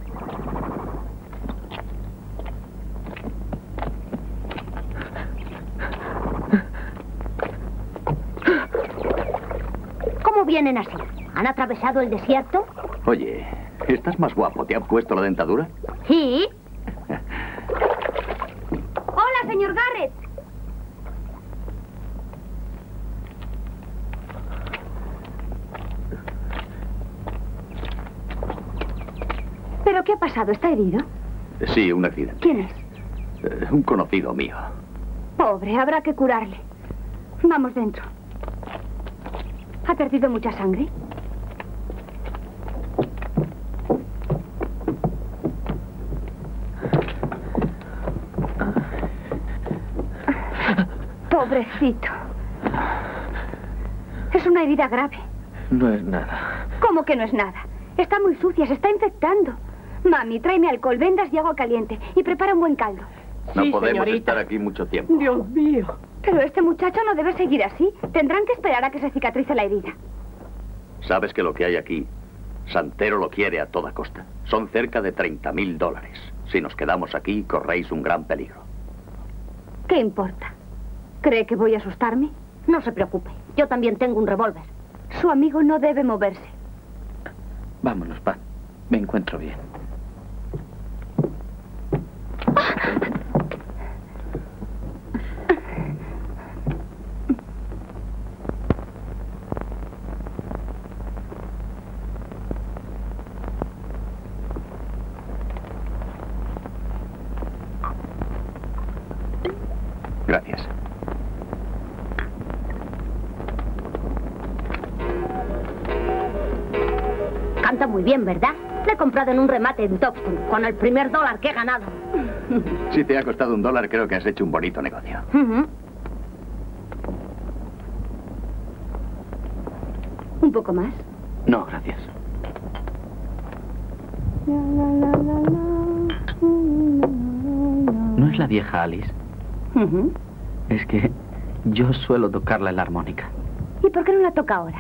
¿Cómo vienen así? ¿Han atravesado el desierto? Oye, ¿estás más guapo? ¿Te han puesto la dentadura? Sí. Hola, señor Garrett. ¿Pero qué ha pasado? ¿Está herido? Sí, un accidente. ¿Quién es? Eh, un conocido mío. Pobre, habrá que curarle. Vamos dentro. ¿Ha perdido mucha sangre? Pobrecito. Es una herida grave. No es nada. ¿Cómo que no es nada? Está muy sucia, se está infectando. Mami, tráeme alcohol, vendas y agua caliente. Y prepara un buen caldo. No Sí, podemos señorita. estar aquí mucho tiempo. Dios mío. Pero este muchacho no debe seguir así. Tendrán que esperar a que se cicatrice la herida. ¿Sabes que lo que hay aquí, Santero lo quiere a toda costa? Son cerca de treinta mil dólares. Si nos quedamos aquí, corréis un gran peligro. ¿Qué importa? ¿Cree que voy a asustarme? No se preocupe. Yo también tengo un revólver. Su amigo no debe moverse. Vámonos, Pat. Me encuentro bien. Gracias. Canta muy bien, ¿verdad? Le he comprado en un remate en Toxton, con el primer dólar que he ganado. Si te ha costado un dólar, creo que has hecho un bonito negocio. Uh-huh. ¿Un poco más? No, gracias. ¿No es la vieja Alice? Uh-huh. Es que yo suelo tocarla en la armónica. ¿Y por qué no la toca ahora?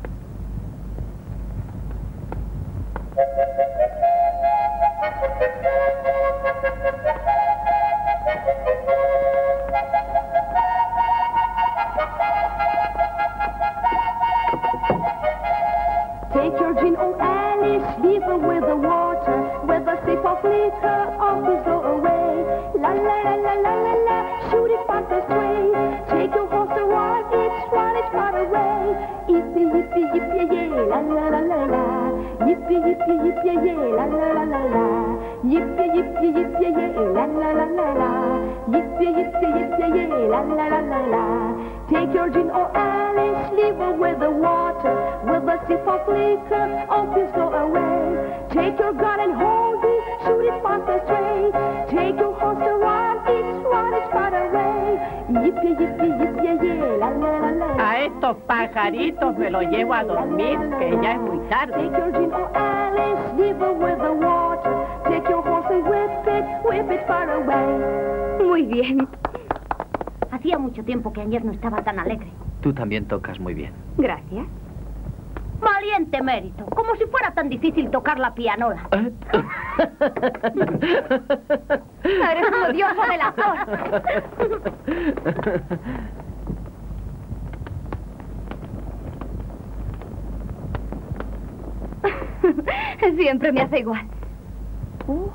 Take your gin, oh Alice, leave her with the water, with a sip of liquor, always go away. La la la la la la la, shoot it past the stray. Take your horse and run it, run it far away. Yippee yippee yippee yeah, la la la la la. Yippee yippee yippee yeah, la la la la la. Yippee yippee yippee yeah, la la la la la. Yippee yippee yippee yeah, la la la la la. Take your gin, oh Alice, leave her with the water, with a sip of liquor, always go away. Take your gun and hold it, shoot it past the stray. Take your horse and run it, run it far away. Yippee, yippee, yippee, yeah, la la la la. A estos pajaritos me los llevo a dormir, que ya es muy tarde. Take your gin, oh Alice, leave her with the water. Take your horse and whip it, whip it far away. Muy bien. Hacía mucho tiempo que ayer no estaba tan alegre. Tú también tocas muy bien. Gracias. Valiente mérito, como si fuera tan difícil tocar la pianola. Eres una diosa del actor. Siempre me hace igual. Uh.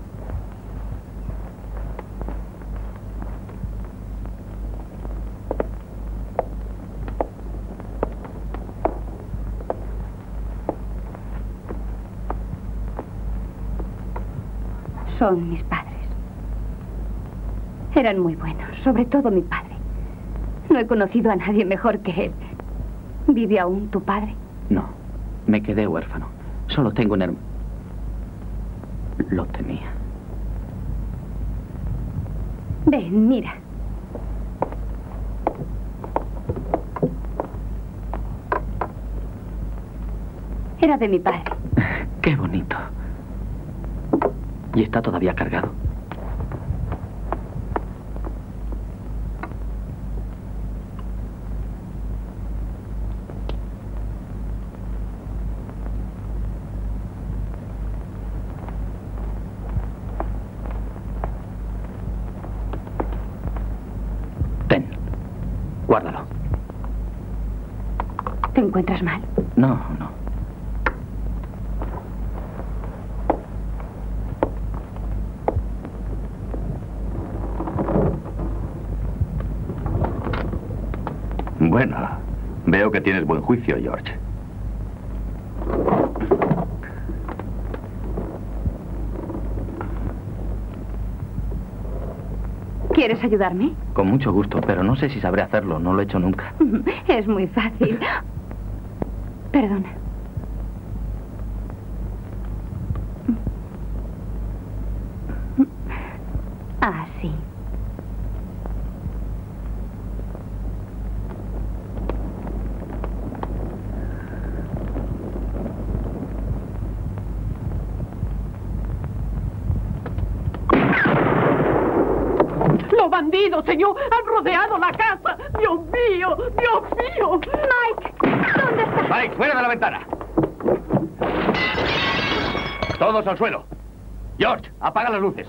Son mis padres. Eran muy buenos, sobre todo mi padre. No he conocido a nadie mejor que él. ¿Vive aún tu padre? No, me quedé huérfano. Solo tengo un hermano. Lo tenía. Ven, mira. Era de mi padre. Qué bonito. ¿Y está todavía cargado? Ten. Guárdalo. ¿Te encuentras mal? No, no. Bueno, veo que tienes buen juicio, George. ¿Quieres ayudarme? Con mucho gusto, pero no sé si sabré hacerlo. No lo he hecho nunca. Es muy fácil. Perdona. Ah, sí. ¡Los bandidos, señor! ¡Han rodeado la casa! ¡Dios mío! ¡Dios mío! ¡Mike! ¿Dónde estás? Mike, fuera de la ventana. Todos al suelo. George, apaga las luces.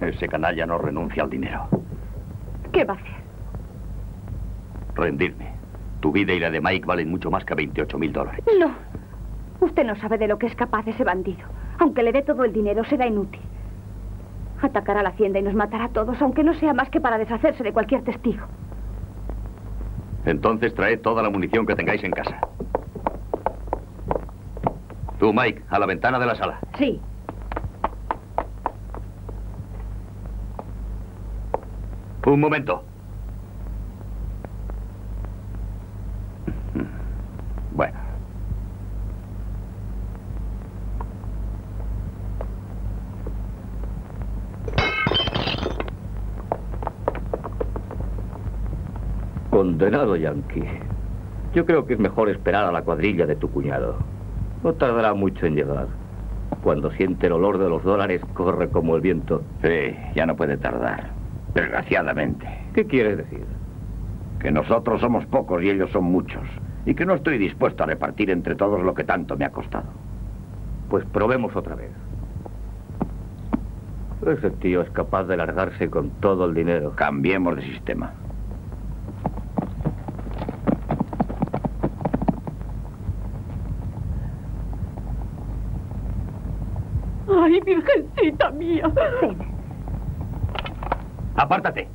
Ese canalla no renuncia al dinero. ¿Qué va a hacer? Rendirme. Tu vida y la de Mike valen mucho más que veintiocho mil dólares. No. Usted no sabe de lo que es capaz ese bandido. Aunque le dé todo el dinero, será inútil. Atacará la hacienda y nos matará a todos, aunque no sea más que para deshacerse de cualquier testigo. Entonces traed toda la munición que tengáis en casa. Tú, Mike, a la ventana de la sala. Sí. Un momento. Bueno. Condenado Yankee. Yo creo que es mejor esperar a la cuadrilla de tu cuñado. No tardará mucho en llegar. Cuando siente el olor de los dólares, corre como el viento. Sí, ya no puede tardar. Desgraciadamente. ¿Qué quieres decir? Que nosotros somos pocos y ellos son muchos. Y que no estoy dispuesto a repartir entre todos lo que tanto me ha costado. Pues probemos otra vez. Ese tío es capaz de largarse con todo el dinero. Cambiemos de sistema. ¡Ay, virgencita mía! ¡Apártate!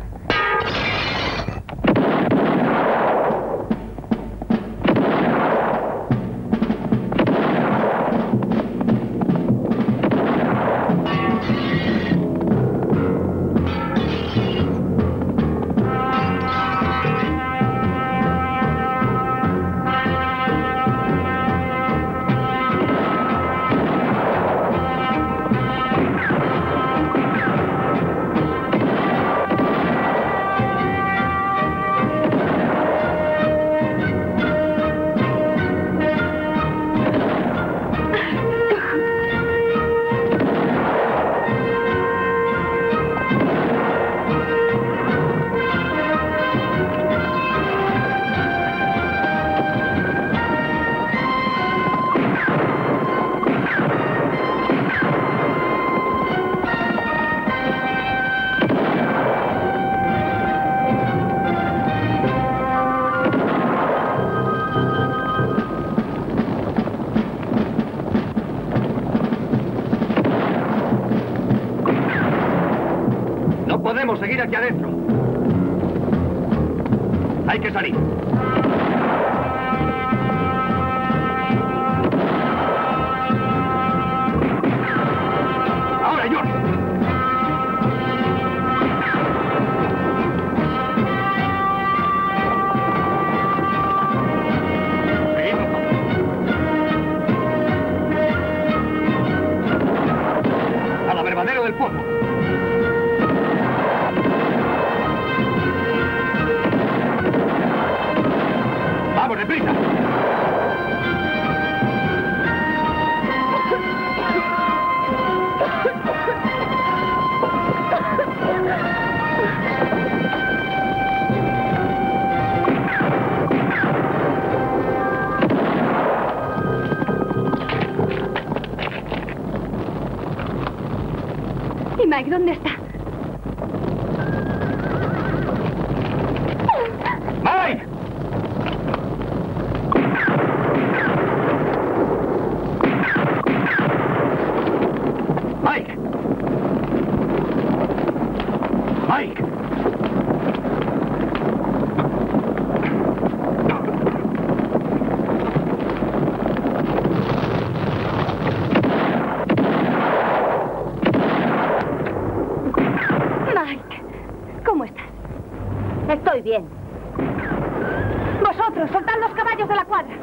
Seguir aquí adentro. Hay que salir. Ahora, George. Seguimos. Al abrevadero del pozo. ¡Vamos, deprisa! ¿Y Mike dónde está? ¡Mike! Mike. Mike. Mike, ¿cómo estás? Estoy bien. Vosotros, soltad los caballos de la cuadra.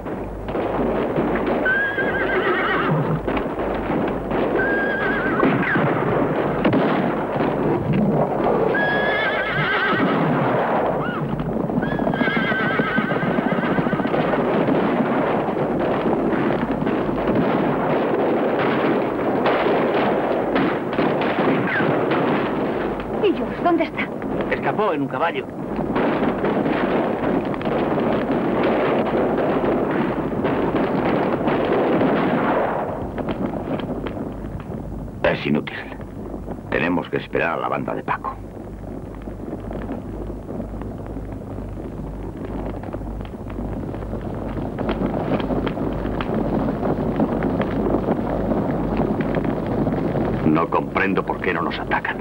¿Y George, dónde está? Escapó en un caballo. Es inútil. Tenemos que esperar a la banda de Paco. No comprendo por qué no nos atacan.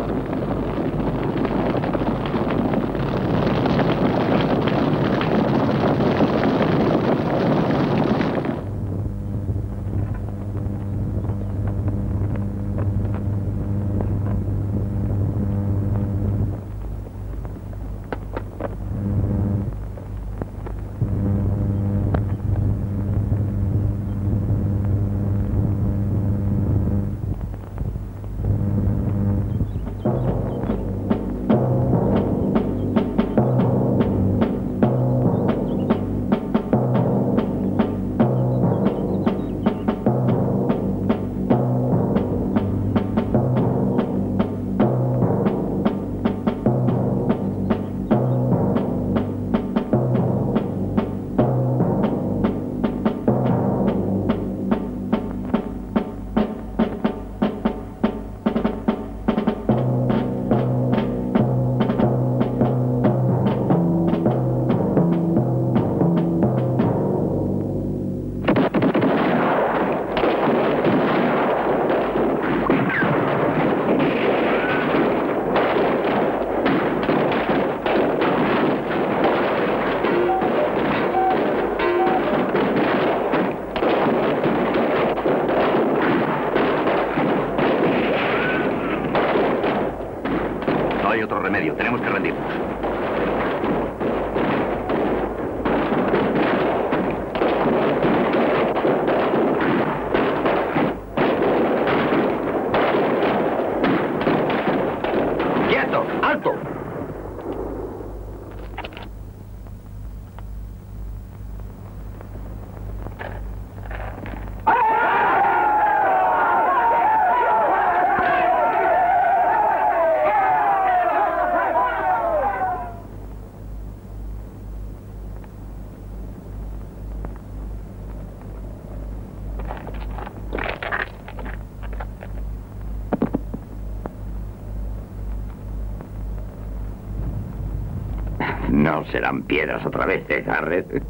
Tenemos que rendirnos. ¡Quieto! ¡Alto! No serán piedras otra vez, ¿eh, Garrett?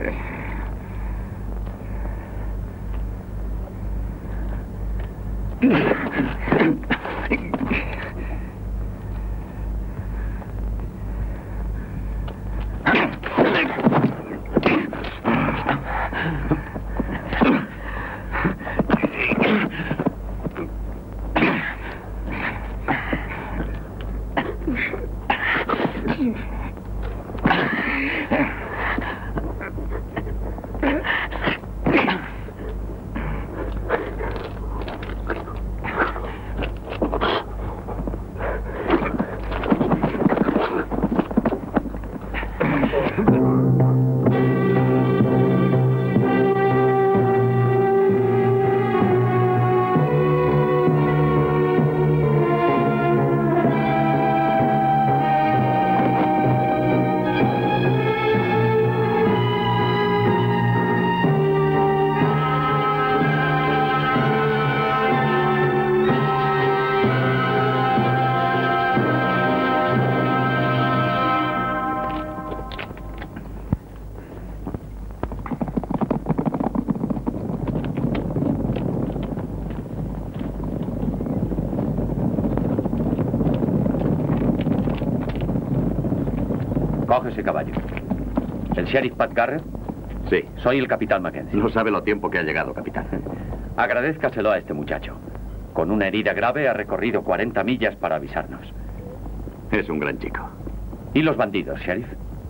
Coge ese caballo. ¿El sheriff Pat Garrett? Sí. Soy el capitán Mackenzie. No sabe lo tiempo que ha llegado, capitán. Agradézcaselo a este muchacho. Con una herida grave ha recorrido cuarenta millas para avisarnos. Es un gran chico. ¿Y los bandidos, sheriff?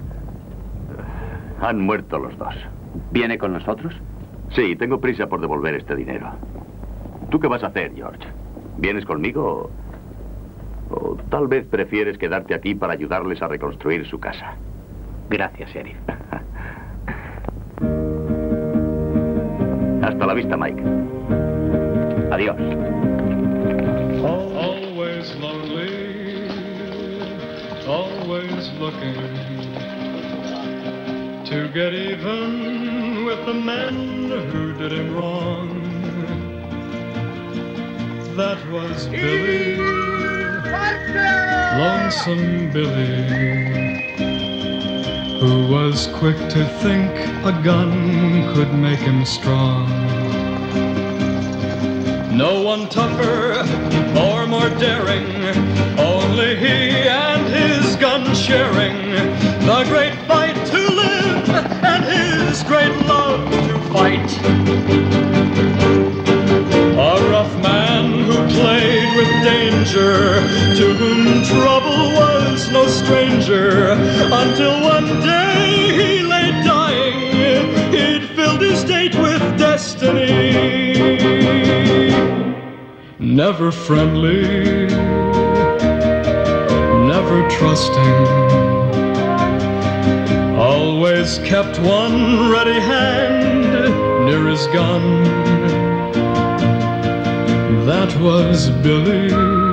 Han muerto los dos. ¿Viene con nosotros? Sí, tengo prisa por devolver este dinero. ¿Tú qué vas a hacer, George? ¿Vienes conmigo o... o tal vez prefieres quedarte aquí para ayudarles a reconstruir su casa? Gracias, sheriff. Hasta la vista, Mike. Adiós. Always lonely, always looking to get even with the men who did him wrong. That was Billy, Lonesome Billy, who was quick to think a gun could make him strong. No one tougher or more daring, only he and his gun sharing the great fight to live and his great love to fight. A rough man who played with danger, to whom trouble was no stranger, until one day he lay dying, he'd filled his date with destiny. Never friendly, never trusting, always kept one ready hand near his gun. That was Billy,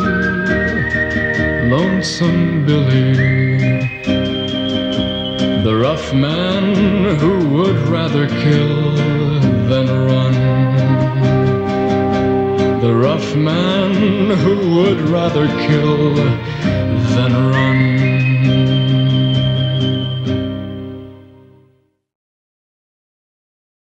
Lonesome Billy, the rough man who would rather kill than run. The rough man who would rather kill than run.